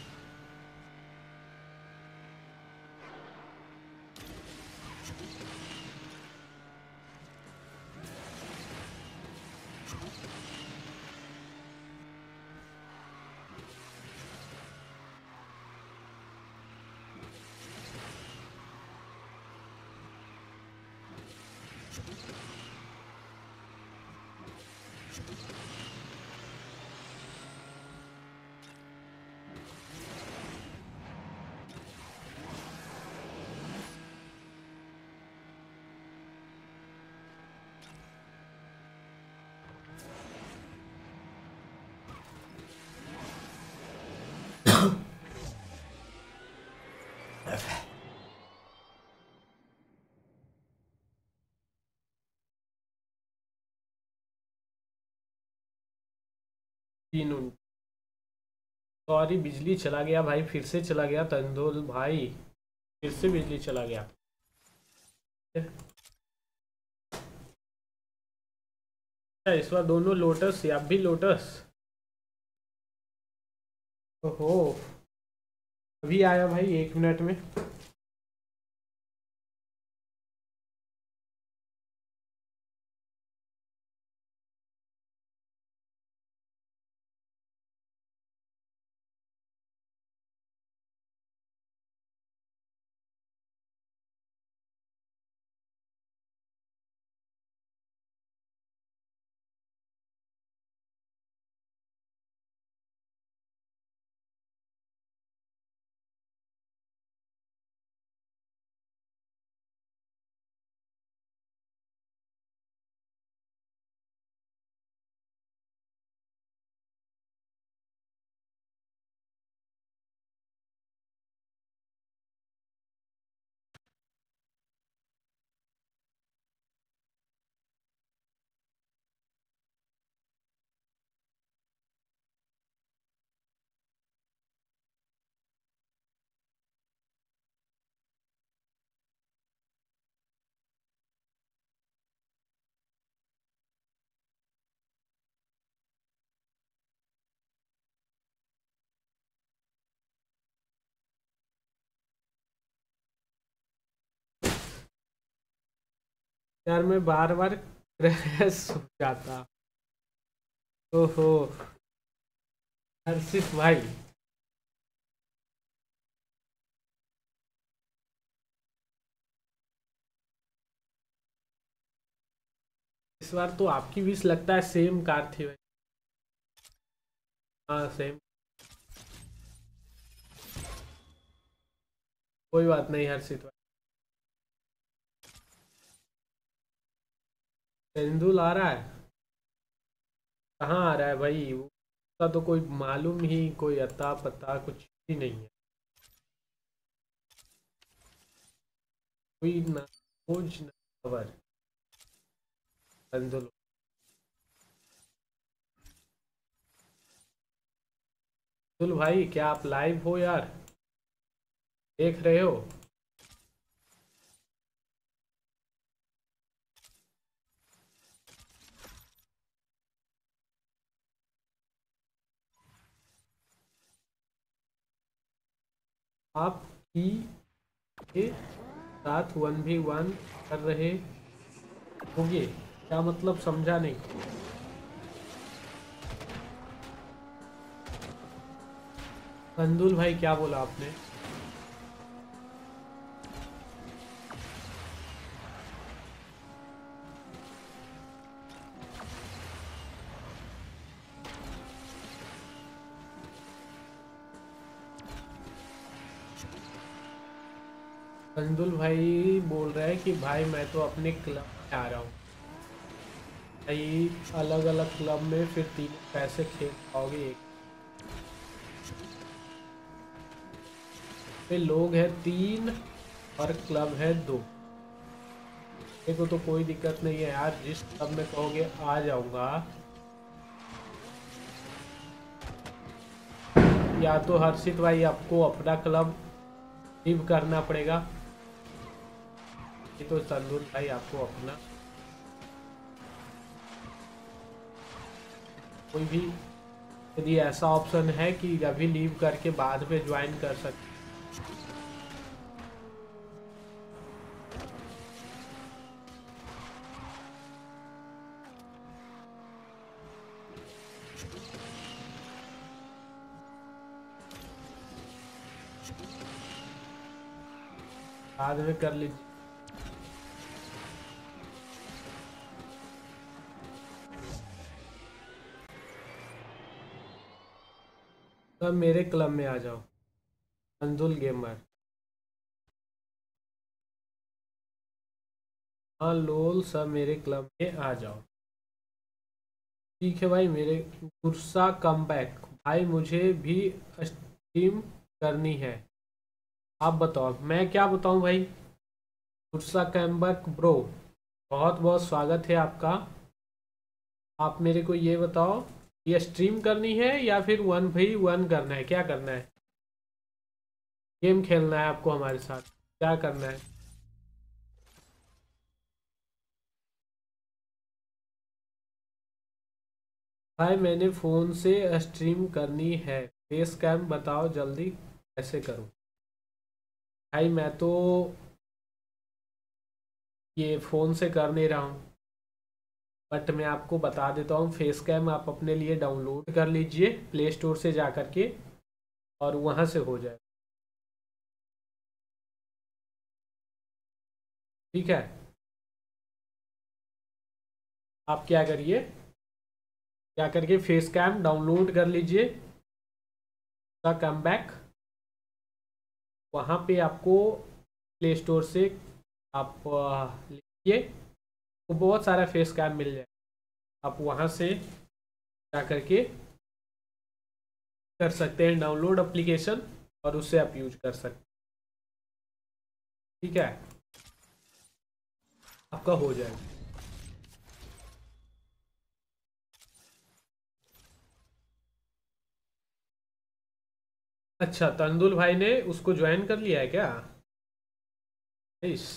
तीन उन सॉरी बिजली चला गया भाई, फिर से चला गया तंदुल भाई, फिर से बिजली चला गया। इस बार दोनों लोटस या भी लोटस। ओहो, अभी आया भाई एक मिनट में। यार मैं बार बार क्रैश हो जाता। ओहो हर्षित भाई, इस बार तो आपकी विश लगता है सेम कार थी भाई। हाँ सेम, कोई बात नहीं हर्षित भाई। तेंदुल आ रहा है। कहाँ आ रहा है भाई? उसका तो कोई मालूम ही, कोई अता पता कुछ ही नहीं है। कोई ना खोज ना खबर। तंजुल तंजुल भाई, क्या आप लाइव हो यार? देख रहे हो? आप की के साथ वन भी वन कर रहे होगे? क्या मतलब, समझा नहीं। तंदुल भाई क्या बोला आपने? तंदुल भाई बोल रहा है कि भाई मैं तो अपने क्लब में आ रहा हूँ। भाई अलग अलग क्लब में फिर तीन पैसे खेल पाओगे? एक पे लोग हैं तीन और क्लब है दो। मेरे को तो कोई दिक्कत नहीं है यार, जिस क्लब में कहोगे आ जाऊंगा। या तो हर्षित भाई आपको अपना क्लब लीव करना पड़ेगा, ये तो तंदुल भाई आपको अपना कोई भी, यदि ऐसा ऑप्शन है कि अभी लीव करके बाद में ज्वाइन कर सकते। बाद में कर लीजिए। तो मेरे क्लब में आ जाओ, तंदुल गेमर। हाँ लोल, सब मेरे क्लब में आ जाओ। ठीक है भाई, मेरे गुस्सा कम बैक। भाई मुझे भी स्ट्रीम करनी है। आप बताओ, मैं क्या बताऊं भाई? गुस्सा कम बैक ब्रो, बहुत बहुत स्वागत है आपका। आप मेरे को ये बताओ, ये स्ट्रीम करनी है या फिर वन भाई वन करना है? क्या करना है? गेम खेलना है आपको हमारे साथ? क्या करना है? भाई मैंने फ़ोन से स्ट्रीम करनी है, फेस कैम बताओ जल्दी कैसे करूं? भाई मैं तो ये फ़ोन से कर नहीं रहा हूँ, बट मैं आपको बता देता हूँ। फेस कैम आप अपने लिए डाउनलोड कर लीजिए प्ले स्टोर से जा कर के, और वहाँ से हो जाए। ठीक है, आप क्या करिए, क्या करके फेस कैम डाउनलोड कर लीजिए का कम बैक। वहाँ पे आपको प्ले स्टोर से आप अ, लिखिए, तो बहुत सारा फेस कैम मिल जाए। आप वहाँ से जा करके कर सकते हैं डाउनलोड एप्लीकेशन, और उससे आप यूज कर सकते हैं। ठीक है, आपका हो जाएगा। अच्छा, तंदुल भाई ने उसको ज्वाइन कर लिया है क्या? इस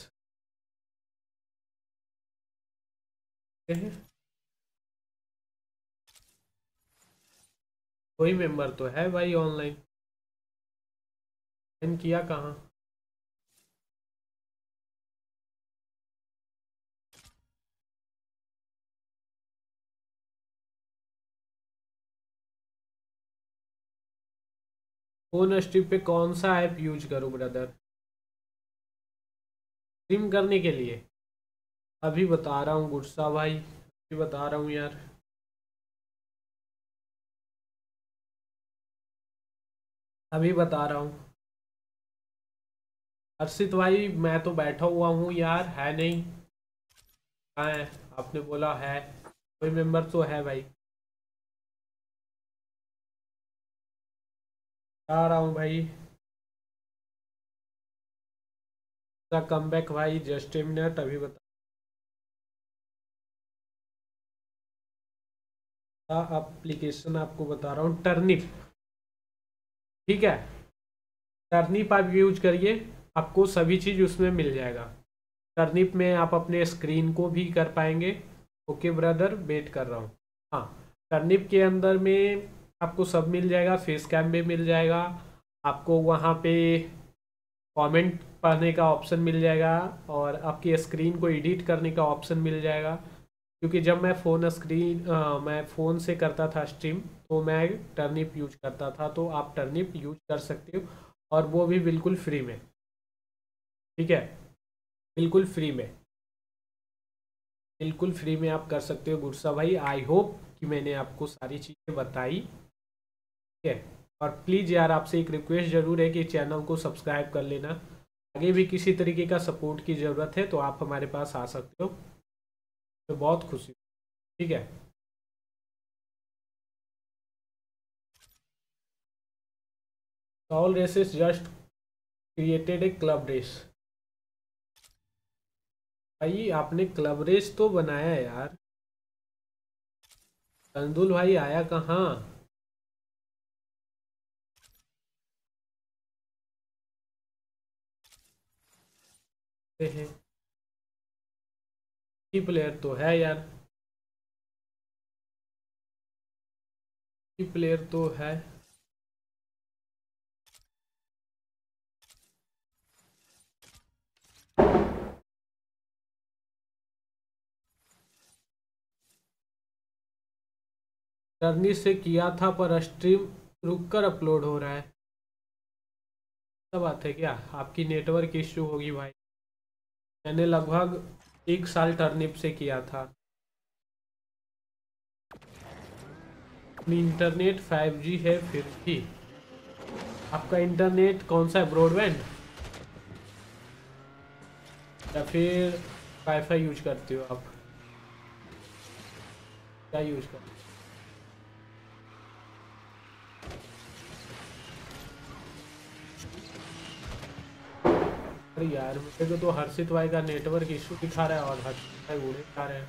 कोई मेंबर तो है भाई ऑनलाइन, ज्वाइन किया कहाँ? फोन स्ट्रीम पे कौन सा ऐप यूज करूँ ब्रदर स्ट्रीम करने के लिए? अभी बता रहा हूँ गुस्सा भाई, अभी बता रहा हूँ यार। अभी बता रहा हूँ हर्षित भाई, मैं तो बैठा हुआ हूँ यार, है नहीं। कहाँ है? आपने बोला है, कोई मेंबर तो है भाई। आ रहा हूँ भाई। कम बैक भाई, जस्ट ए मिनट, अभी बता एप्लीकेशन आपको बता रहा हूँ, टर्निप। ठीक है, टर्निप आप यूज करिए, आपको सभी चीज़ उसमें मिल जाएगा। टर्निप में आप अपने स्क्रीन को भी कर पाएंगे। ओके ब्रदर, वेट कर रहा हूँ। हाँ, टर्निप के अंदर में आपको सब मिल जाएगा, फेस कैम भी मिल जाएगा, आपको वहाँ पे कमेंट पढ़ने का ऑप्शन मिल जाएगा, और आपकी स्क्रीन को एडिट करने का ऑप्शन मिल जाएगा। क्योंकि जब मैं फ़ोन स्क्रीन अ, मैं फ़ोन से करता था स्ट्रीम, तो मैं टर्निप यूज करता था, तो आप टर्निप यूज कर सकते हो, और वो भी बिल्कुल फ्री में। ठीक है, बिल्कुल फ्री में, बिल्कुल फ्री में आप कर सकते हो गुरसा भाई। आई होप कि मैंने आपको सारी चीज़ें बताई। ठीक है, और प्लीज़ यार, आपसे एक रिक्वेस्ट ज़रूर है कि चैनल को सब्सक्राइब कर लेना। आगे भी किसी तरीके का सपोर्ट की ज़रूरत है तो आप हमारे पास आ सकते हो, तो बहुत खुशी। ठीक है, all races just created a club race. भाई आपने क्लब रेस तो बनाया है यार। तंदुल भाई आया कहाँ? है की प्लेयर तो है यार, की प्लेयर तो है। जर्नी से किया था पर स्ट्रीम रुक कर अपलोड हो रहा है। क्या बात है, क्या आपकी नेटवर्क इश्यू होगी भाई। मैंने लगभग एक साल टर्निप से किया था। इंटरनेट फाइव जी है फिर भी? आपका इंटरनेट कौन सा है, ब्रॉडबैंड या फिर वाईफाई यूज करते हो आप? क्या यूज करते हो? अरे यार, मेरे को तो हर्षित भाई का नेटवर्क इशू दिखा रहा है, और हर्षित भाई उड़े दिखा रहे हैं।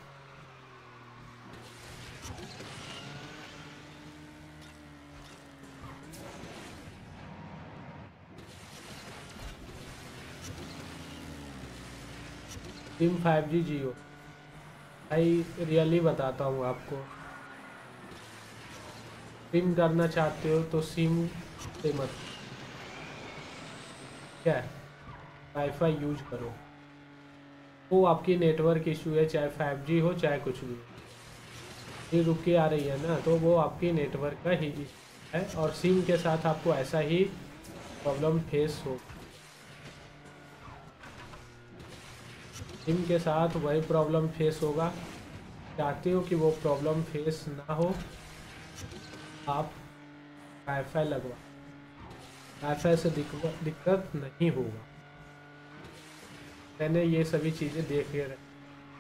सिम फाइव जी जियो भाई, रियली बताता हूँ आपको, सिम करना चाहते हो तो सिम से मत, क्या है, वाईफाई यूज करो। वो आपकी नेटवर्क इशू है, चाहे फाइव जी हो चाहे कुछ भी हो, ये रुक के आ रही है ना, तो वो आपकी नेटवर्क का ही इशू है, और सिम के साथ आपको ऐसा ही प्रॉब्लम फेस हो। सिम के साथ वही प्रॉब्लम फेस होगा। चाहते हो कि वो प्रॉब्लम फेस ना हो, आप वाईफाई लगवा, वाईफाई से दिक्कत दिक्कत नहीं होगा। मैंने ये सभी चीज़ें देख के रखी।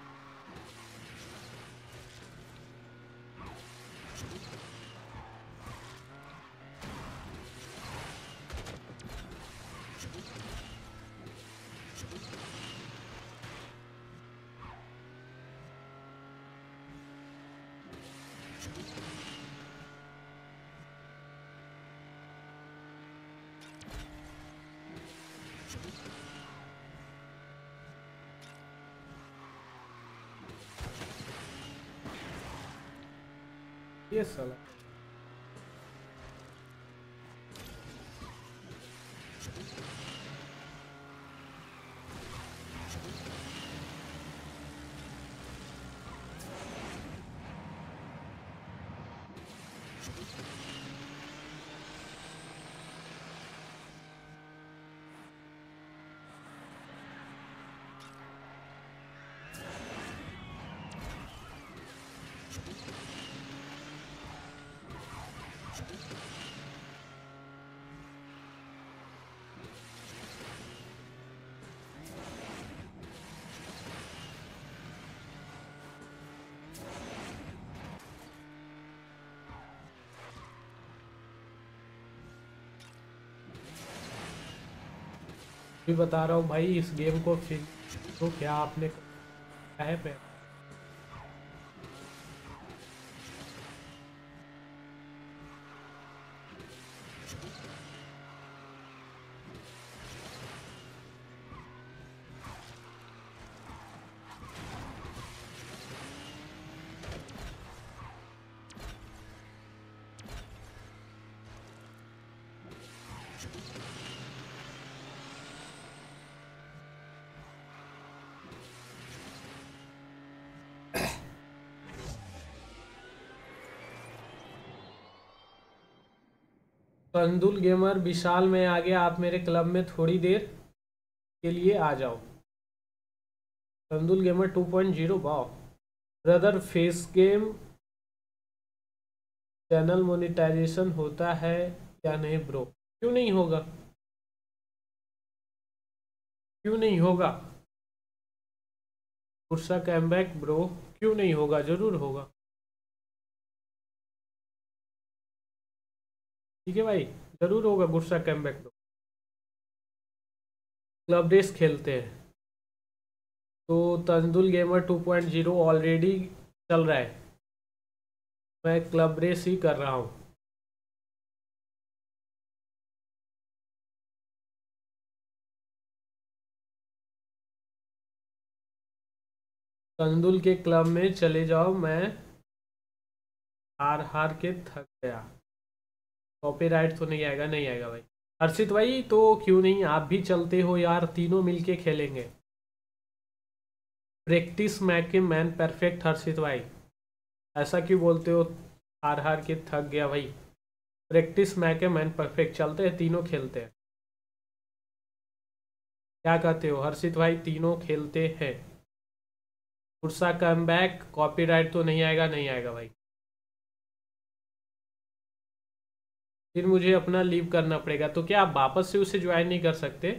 ये साला, भी बता रहा हूँ भाई, इस गेम को फिर तो क्या आपने क्या है पे तंदुल गेमर विशाल में आ गया, आप मेरे क्लब में थोड़ी देर के लिए आ जाओ। Tandul gamer two point zero, वाह brother. Face game channel monetization होता है या नहीं ब्रो? क्यों नहीं होगा, क्यों नहीं होगा? गुस्सा कैमबैक ब्रो, क्यों नहीं होगा, जरूर होगा। ठीक है भाई, जरूर होगा गुस्सा कैमबैक ब्रो। क्लब रेस खेलते हैं तो Tandul gamer two point zero already चल रहा है, मैं क्लब रेस ही कर रहा हूँ। तंदुल के क्लब में चले जाओ, मैं हार हार के थक गया। कॉपीराइट तो नहीं आएगा? नहीं आएगा भाई। हर्षित भाई तो क्यों नहीं, आप भी चलते हो यार, तीनों मिलके खेलेंगे। प्रैक्टिस मैक के मैन परफेक्ट हर्षित भाई, ऐसा क्यों बोलते हो? हार हार के थक गया भाई। प्रैक्टिस मैक के मैन परफेक्ट, चलते हैं तीनों खेलते हैं। क्या कहते हो हर्षित भाई, तीनों खेलते हैं। गुस्सा कम बैक, कॉपीराइट तो नहीं आएगा? नहीं आएगा भाई। फिर मुझे अपना लीव करना पड़ेगा, तो क्या आप वापस से उसे ज्वाइन नहीं कर सकते?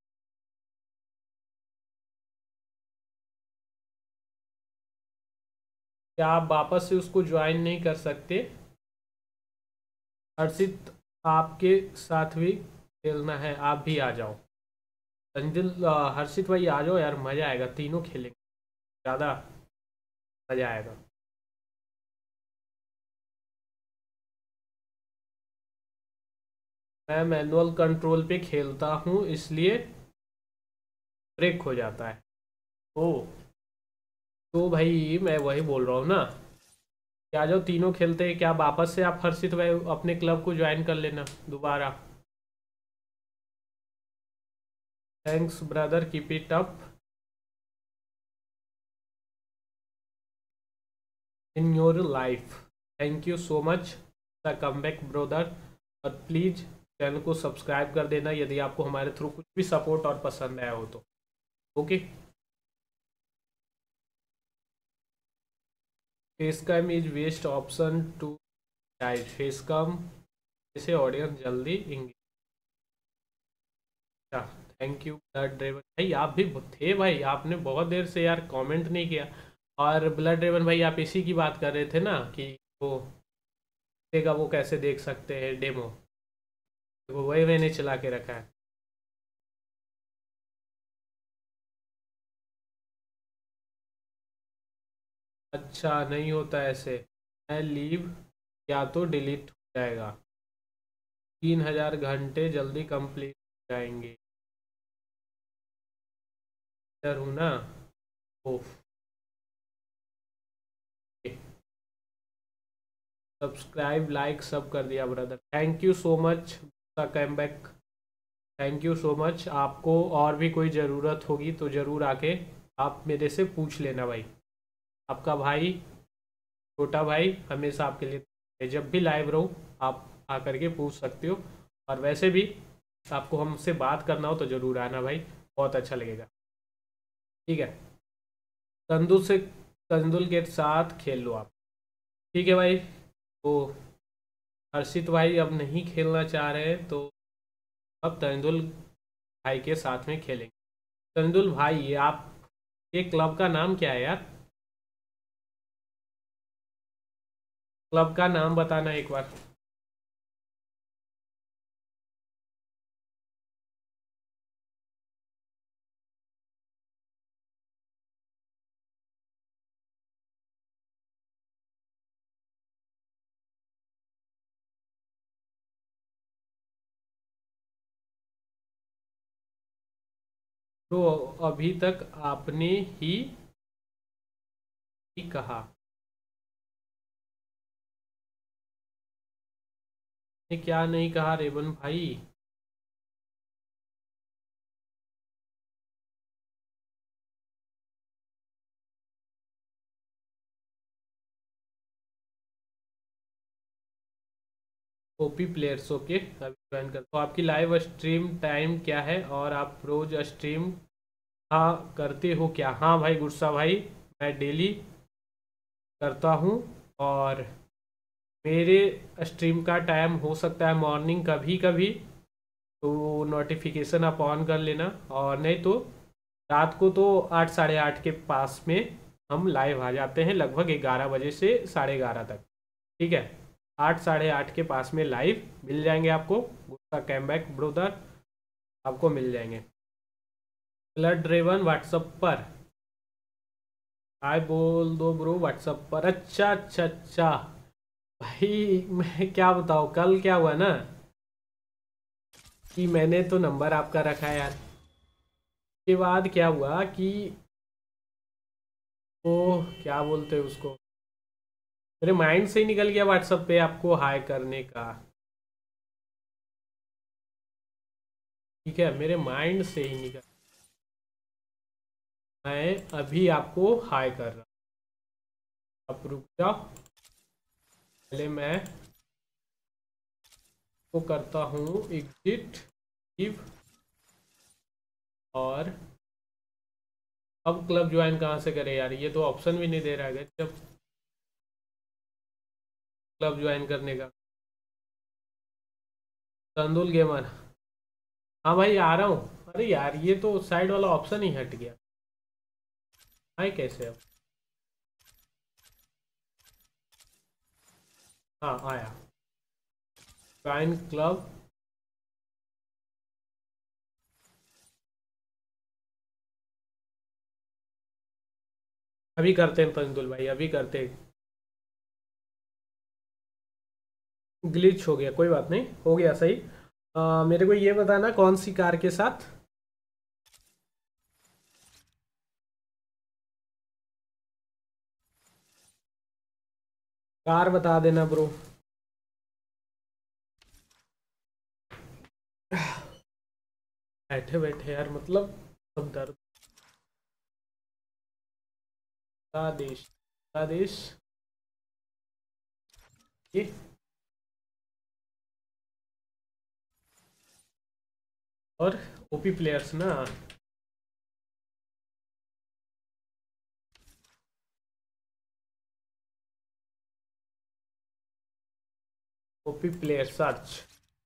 क्या आप वापस से उसको ज्वाइन नहीं कर सकते? हर्षित, आपके साथ भी खेलना है, आप भी आ जाओ। संजिल हर्षित भाई आ जाओ यार, मज़ा आएगा, तीनों खेलेंगे, ज़्यादा मज़ा आएगा। मैं मैनुअल कंट्रोल पे खेलता हूँ इसलिए ब्रेक हो जाता है। ओ, तो भाई मैं वही बोल रहा हूँ ना कि आ जाओ तीनों खेलते हैं। क्या वापस से आप हर्षित भाई अपने क्लब को ज्वाइन कर लेना दोबारा। Thanks brother, keep it up in your life. Thank you so much the come back brother. और प्लीज़ चैनल को सब्सक्राइब कर देना यदि आपको हमारे थ्रू कुछ भी सपोर्ट और पसंद आया हो तो। ओके। Face cam is best option to type face cam, इसे ऑडियंस जल्दी engage. Thank you blood Draven भाई, आप भी थे भाई, आपने बहुत देर से यार कमेंट नहीं किया। और ब्लड ड्रेवन भाई, आप इसी की बात कर रहे थे ना कि वो देगा, वो कैसे देख सकते हैं डेमो? वो वही मैंने चला के रखा है। अच्छा नहीं होता ऐसे, मैं लीव या तो डिलीट हो जाएगा। तीन हजार घंटे जल्दी कंप्लीट हो जाएंगे, डर हूँ ना। ओफ। सब्सक्राइब लाइक सब कर दिया brother, thank you so much the come back. Thank you so much. आपको और भी कोई ज़रूरत होगी तो ज़रूर आके आप मेरे से पूछ लेना भाई। आपका भाई, छोटा भाई हमेशा आपके लिए, जब भी लाइव रहो आप आकर के पूछ सकते हो। और वैसे भी आपको हमसे बात करना हो तो ज़रूर आना भाई, बहुत अच्छा लगेगा। ठीक है, तंदुल से तंदुल के साथ खेल लो आप। ठीक है भाई। तो हर्षित भाई अब नहीं खेलना चाह रहे हैं तो अब तंदुल भाई के साथ में खेलेंगे। तंदुल भाई, ये आप, ये क्लब का नाम क्या है यार? क्लब का नाम बताना एक बार। तो अभी तक आपने ही ही कहा। ने क्या नहीं कहा रेवन भाई? ओपी प्लेयर्स, ओके अभी ज्वाइन कर। तो आपकी लाइव स्ट्रीम टाइम क्या है और आप रोज स्ट्रीम हाँ करते हो क्या? हाँ भाई गुस्सा भाई, मैं डेली करता हूँ। और मेरे स्ट्रीम का टाइम हो सकता है मॉर्निंग कभी कभी, तो नोटिफिकेशन आप ऑन कर लेना। और नहीं तो रात को तो आठ साढ़े आठ के पास में हम लाइव आ जाते हैं, लगभग ग्यारह बजे से साढ़े ग्यारह तक। ठीक है, आठ साढ़े आठ के पास में लाइव मिल जाएंगे आपको। गुस्सा कैम बैक ब्रोदर, आपको मिल जाएंगे। ब्लड ड्रेवन व्हाट्सअप पर हाय बोल दो ब्रो व्हाट्सअप पर। अच्छा अच्छा अच्छा भाई, मैं क्या बताऊँ, कल क्या हुआ ना कि मैंने तो नंबर आपका रखा है यार। के बाद क्या हुआ कि वो क्या बोलते हैं उसको, मेरे माइंड से ही निकल गया व्हाट्सएप पे आपको हाई करने का। ठीक है, मेरे माइंड से ही निकल। मैं अभी आपको हाई कर रहा हूँ, आप रुक जाओ। पहले मैं को करता हूँ एग्जिट लीव। और अब क्लब ज्वाइन कहाँ से करें यार, ये तो ऑप्शन भी नहीं दे रहा है जब क्लब ज्वाइन करने का। तंदुल गेमर, हाँ भाई आ रहा हूँ। अरे यार ये तो साइड वाला ऑप्शन ही हट गया। हाई कैसे अब? हाँ आया, ज्वाइन क्लब। अभी करते हैं तंदुल भाई, अभी करते हैं। ग्लिच हो गया, कोई बात नहीं, हो गया सही। अ, मेरे को ये बताना कौन सी कार के साथ। कार बता देना ब्रो। बैठे बैठे यार मतलब सब दर्द। आदेश, आदेश ये और ओपी प्लेयर्स ना। OP player search.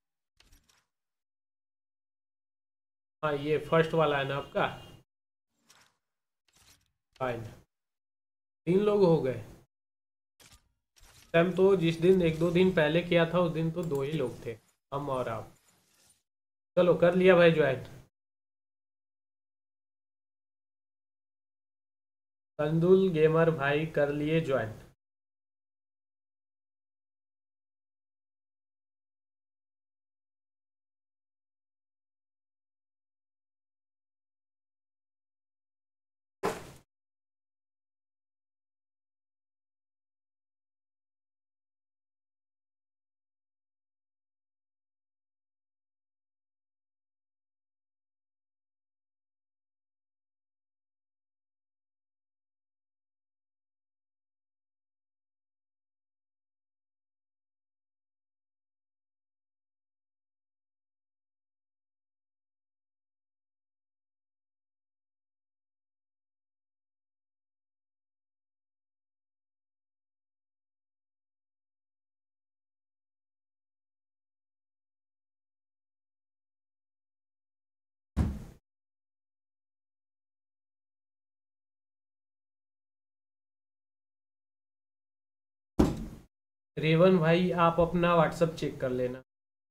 हाँ ये फर्स्ट वाला है ना आपका? फाइन, तीन लोग हो गए। टाइम तो जिस दिन एक दो दिन पहले किया था उस दिन तो दो ही लोग थे, हम और आप। चलो कर लिया भाई ज्वाइन। तंदुल गेमर भाई कर लिए ज्वाइन। रेवन भाई आप अपना व्हाट्सअप चेक कर लेना।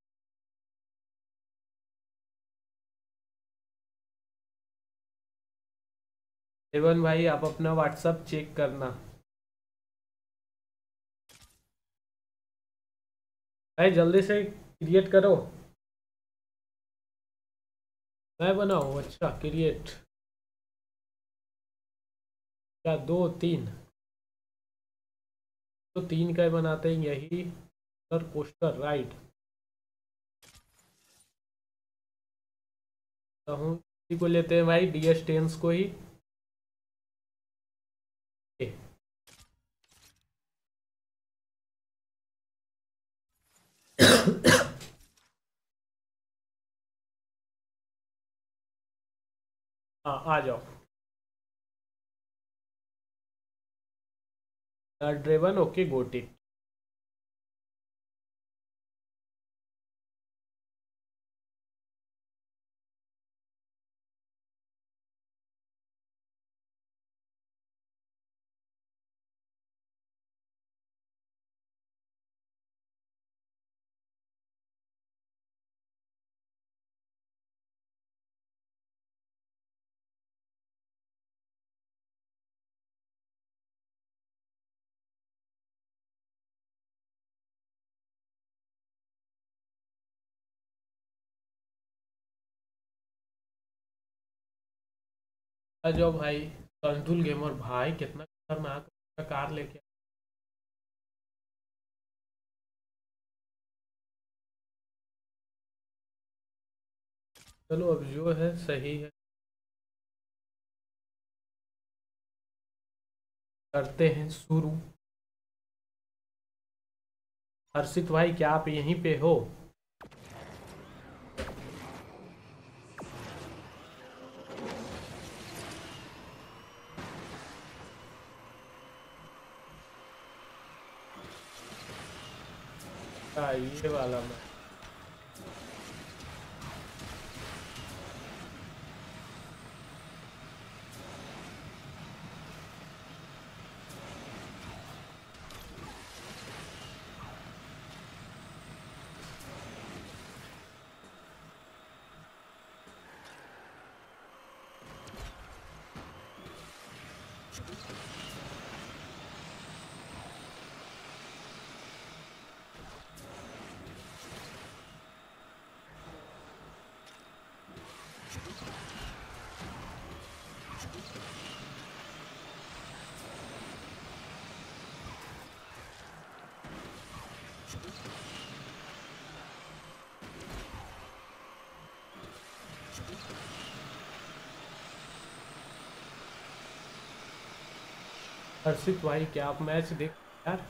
रेवन भाई आप अपना व्हाट्सअप चेक करना। भाई जल्दी से क्रिएट करो। मैं बनाऊँ? अच्छा, क्रिएट। क्या दो तीन? तो तीन का ही बनाते हैं यही। सर पोस्टर राइट हूँ, इसी को लेते हैं भाई, डी एस टेंस को ही। ए, हाँ आ जाओ। ड्रेवन ओके गोट इट। आ जाओ भाई। संतुल गेमर भाई कितना खतरनाक कार लेके। चलो अब जो है सही है, करते हैं शुरू। हर्षित भाई क्या आप यहीं पे हो? हाँ, ये वाला मैं। हर्षित भाई क्या आप मैच देख यार?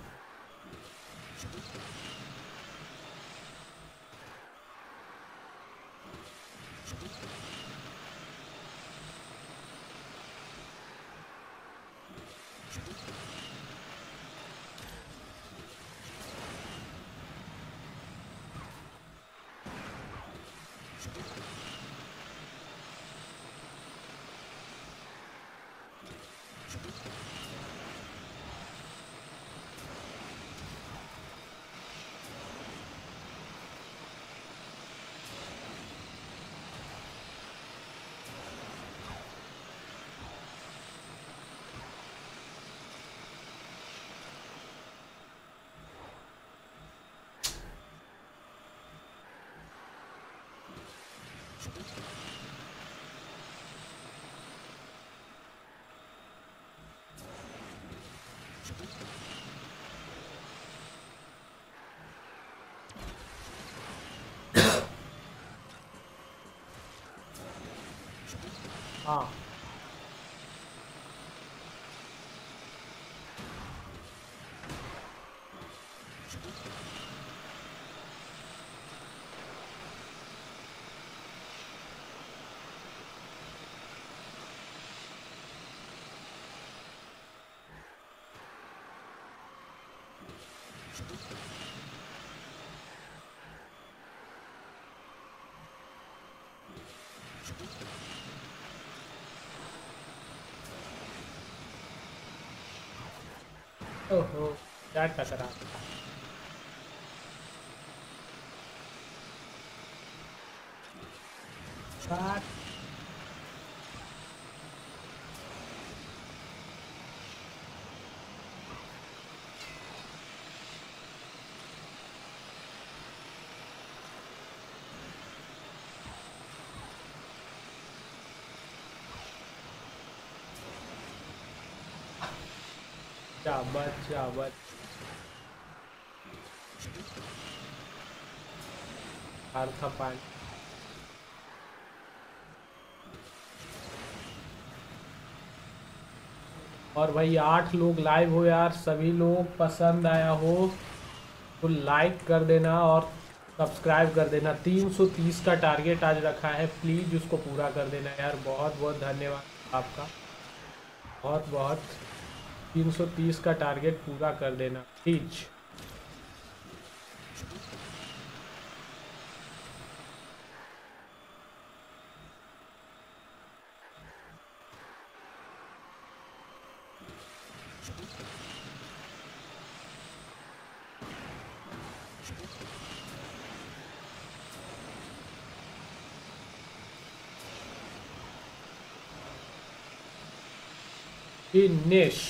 हाँ ओहो, क्या टकरा। काट। शाबाश शाबाश। बाहर था पानी। और भाई आठ लोग लाइव हो यार, सभी लोग पसंद आया हो तो लाइक कर देना और सब्सक्राइब कर देना। तीन सौ तीस का टारगेट आज रखा है, प्लीज़ उसको पूरा कर देना यार। बहुत बहुत धन्यवाद आपका, बहुत बहुत। तीन सौ तीस का टारगेट पूरा कर देना प्लीज। फिनिश।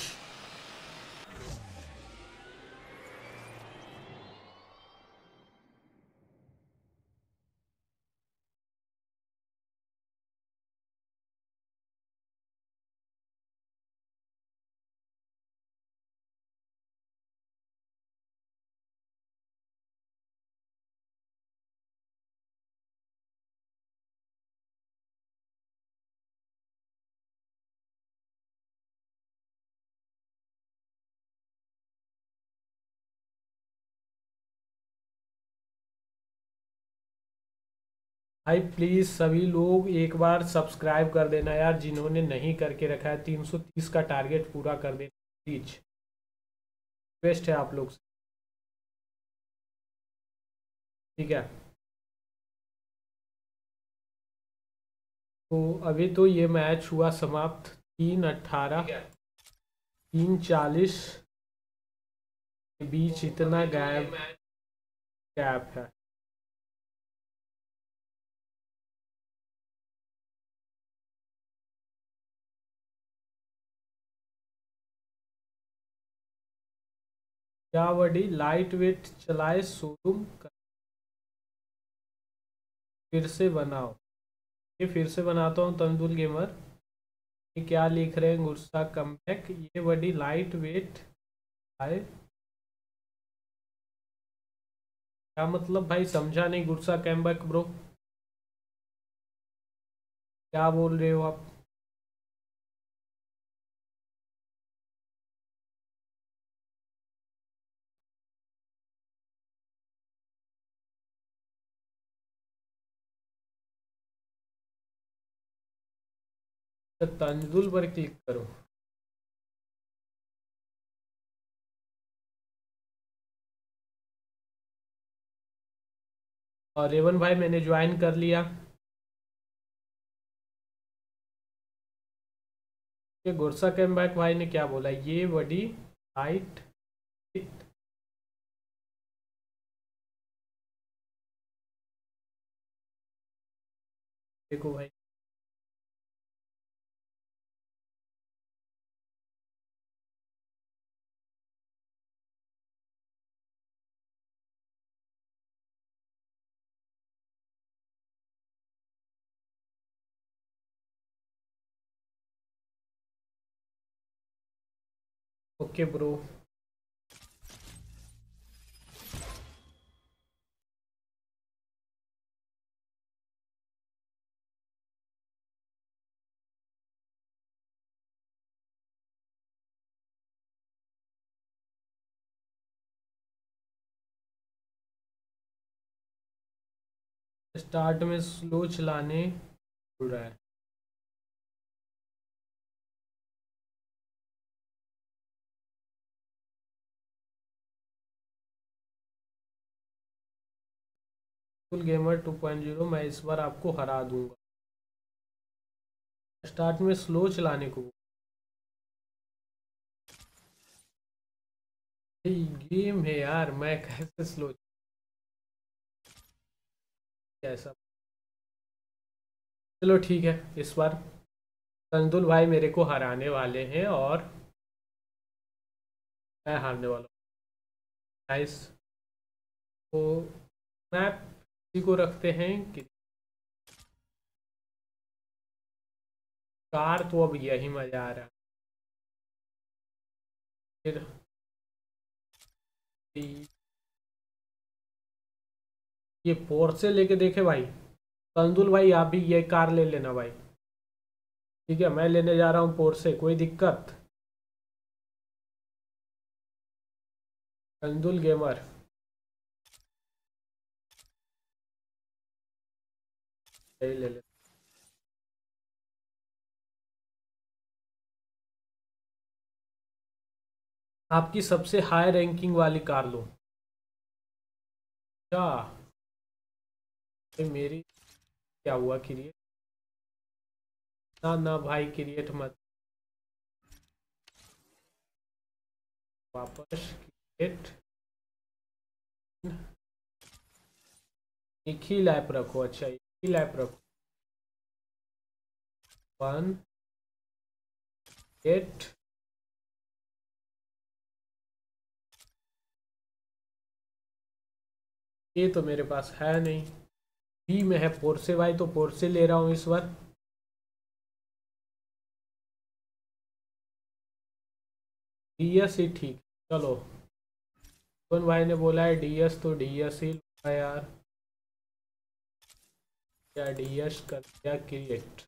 भाई प्लीज़ सभी लोग एक बार सब्सक्राइब कर देना यार, जिन्होंने नहीं करके रखा है। तीन सौ तीस का टारगेट पूरा कर देना प्लीज, रिक्वेस्ट है आप लोग से, ठीक है। तो अभी तो ये मैच हुआ समाप्त, तीन अट्ठारह, तीन चालीस के बीच इतना गैप गैप है। क्या बड़ी लाइट वेट चलाए शोरूम कर, फिर से बनाओ। ये फिर से बनाता हूँ तंदुल गेमर। ये क्या लिख रहे हैं, गुस्सा कमबैक। ये बड़ी लाइट वेट आए, क्या मतलब भाई, समझा नहीं। गुस्सा कमबैक ब्रो, क्या बोल रहे हो आप? तो तंदुल पर क्लिक करो। और रेवन भाई मैंने ज्वाइन कर लिया। ये गुस्सा कमबैक भाई ने क्या बोला, ये बड़ी लाइट वेट। देखो भाई, ओके ब्रो। स्टार्ट में स्लो चलाने जुड़ रहा है। Full gamer two point zero, मैं इस बार आपको हरा दूंगा। स्टार्ट में स्लो चलाने को। गेम है यार, मैं कैसे स्लो ऐसा। चलो ठीक है, इस बार तंदुल भाई मेरे को हराने वाले हैं और मैं हारने वाला हूँ। नाइस। तो मैप इसी को रखते हैं कि कार, तो अब यही मज़ा आ रहा है। फिर ये ये पोर्से लेके देखे भाई। तंदुल भाई आप भी ये कार ले लेना भाई। ठीक है, मैं लेने जा रहा हूँ पोर्से, कोई दिक्कत? तंदुल गेमर। यही ले ले। आपकी सबसे हाई रैंकिंग वाली कार लो। क्या? भाई मेरी क्या हुआ क्रिएट? ना ना भाई क्रिएट मत। वापस क्रिएट। एक ही लैप रखो, अच्छा एक ही लैप रखो। One eight. ये तो मेरे पास है नहीं। बी में है पोर्से भाई, तो पोर्से ले रहा हूँ इस बार। डीएस ही ठीक। चलो, कौन भाई ने बोला है डीएस, तो डीएस ही लूंगा यार। क्या डीएस कर दिया क्रिएट।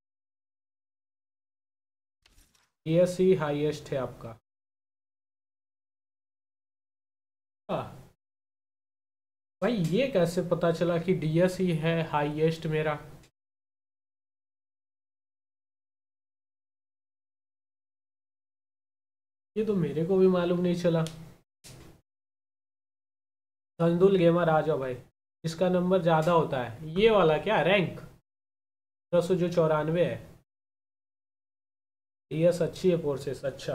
डीएस ही हाईएस्ट है आपका। हाँ भाई, ये कैसे पता चला कि डीएस ही है हाईएस्ट मेरा? ये तो मेरे को भी मालूम नहीं चला। तंदुल गेमर आ जाओ भाई। इसका नंबर ज़्यादा होता है ये वाला, क्या रैंक? दस सौ जो चौरानवे है। डीएस अच्छी है, फोर्सेस अच्छा।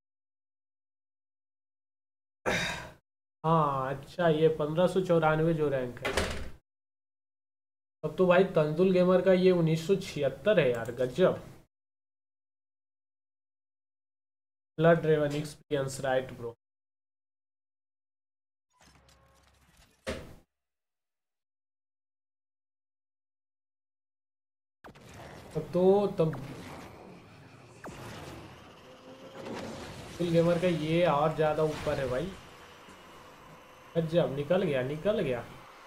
हाँ अच्छा, ये पंद्रह सौ चौरानवे जो रैंक है। अब तो भाई तंदुल गेमर का ये उन्नीस सौ छिहत्तर है यार, गजब। Blood Draven experience, right bro. अब तो तब तंदुल गेमर का ये और ज़्यादा ऊपर है भाई। गजब, निकल गया निकल गया।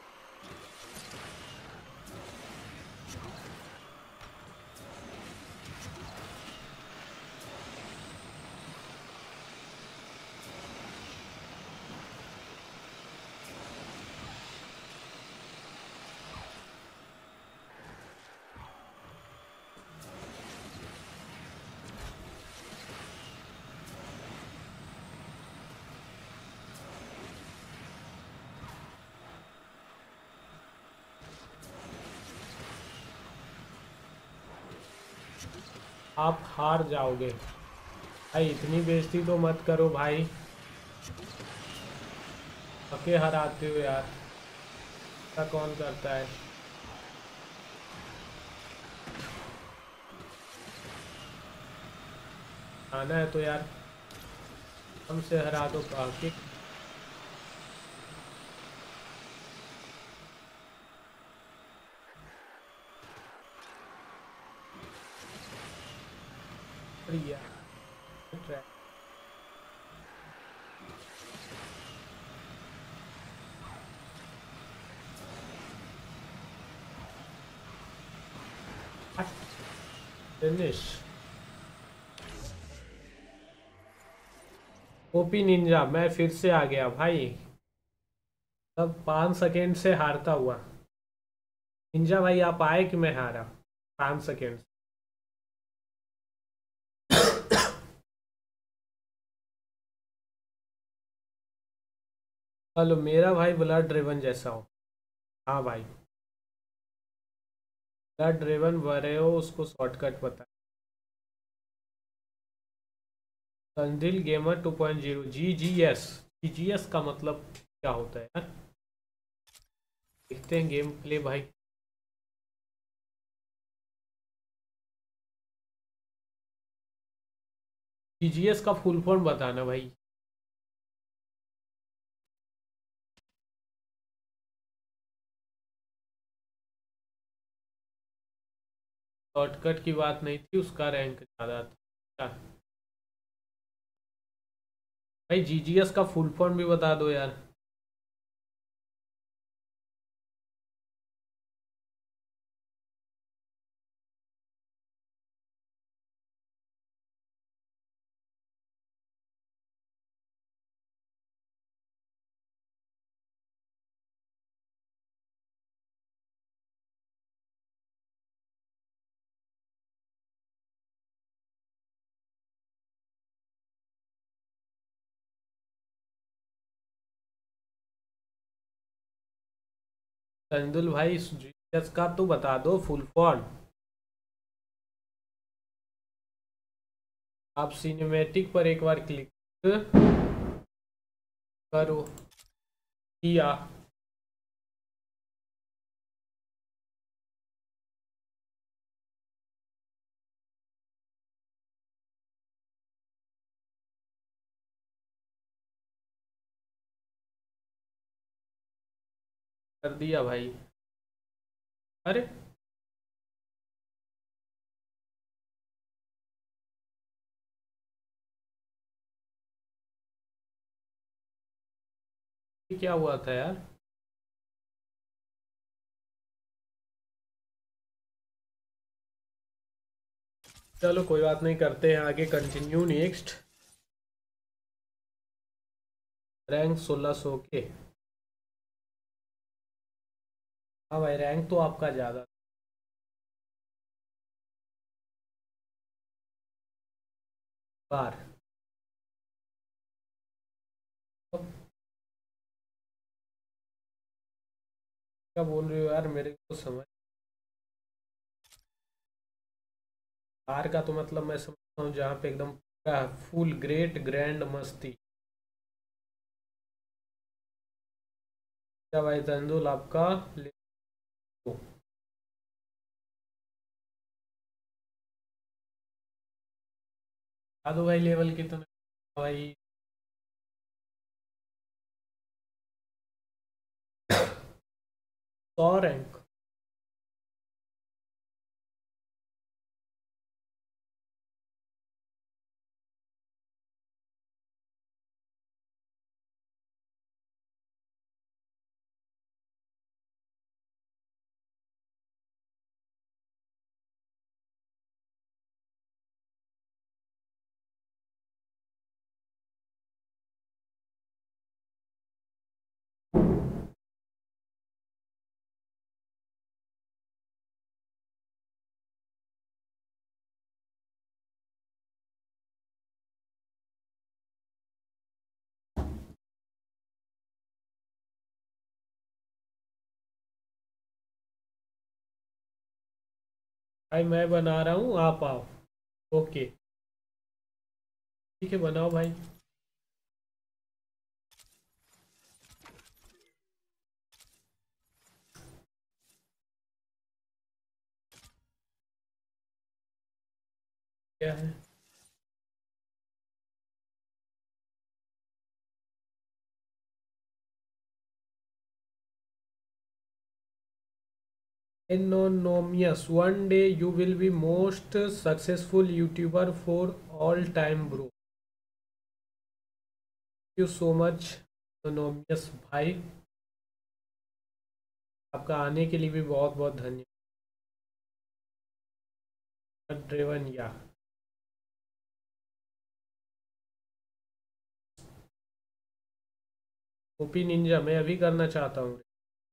आप हार जाओगे भाई, इतनी बेइज्जती तो मत करो भाई। पके हराते हो यार, ऐसा कौन करता है? आना है तो यार हमसे हरा दो पाके। यार फिनिश। ओपी निंजा, मैं फिर से आ गया भाई। तब पाँच सेकेंड से हारता हुआ। निंजा भाई आप आए कि मैं हारा? पाँच सेकेंड। चलो मेरा भाई ब्लड ड्रेवन जैसा हो। हाँ भाई, ब्लड ड्रेवन बरे हो, उसको शॉर्टकट पता है। Sandil gamer two point zero, G G S. G G S का मतलब क्या होता है यार? देखते हैं गेम प्ले भाई। जी जी एस का फुल फॉर्म बताना भाई। शॉर्टकट की बात नहीं थी, उसका रैंक ज़्यादा था। भाई जीजीएस का फुल फॉर्म भी बता दो यार। चंदुल भाई जीजीएस का तो बता दो फुल फॉर्म। आप सिनेमैटिक पर एक बार क्लिक करो। किया। कर दिया भाई। अरे ये क्या हुआ था यार। चलो कोई बात नहीं, करते हैं आगे कंटिन्यू। नेक्स्ट रैंक सोलह सौ के। हाँ भाई रैंक तो आपका ज़्यादा। बार अब क्या बोल रहे हो यार, मेरे को समझ। बार का तो मतलब मैं समझता हूँ जहाँ पे एकदम पूरा फुल ग्रेट ग्रैंड मस्ती। क्या भाई तंदुल आपका ले लो। बता दो भाई लेवल कितना भाई। सौ रैंक। भाई मैं बना रहा हूँ, आप आओ। ओके ठीक है, बनाओ भाई। क्या है। Anonymous one day you will be most successful YouTuber for all time bro. You so much anonymous भाई। आपका आने के लिए भी बहुत बहुत धन्यवाद ड्रेवन या। ओपी निंजा मैं अभी करना चाहता हूँ।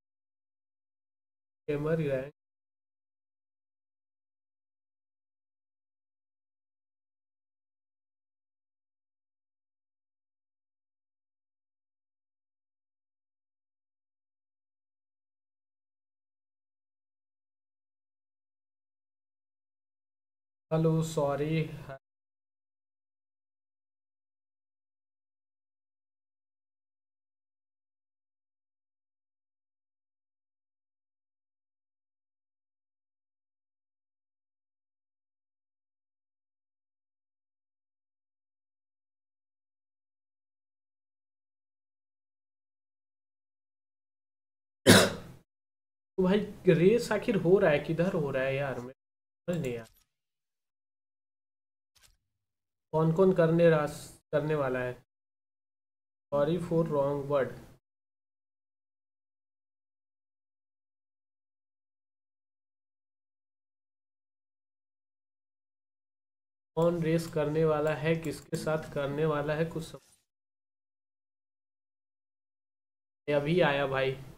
Gamer rank. Hello sorry. तो भाई रेस आखिर हो रहा है किधर हो रहा है यार, मैं समझ नहीं यार। कौन कौन करने रास करने वाला है। Sorry for wrong word. कौन रेस करने वाला है, किसके साथ करने वाला है, कुछ समझ। अभी आया भाई।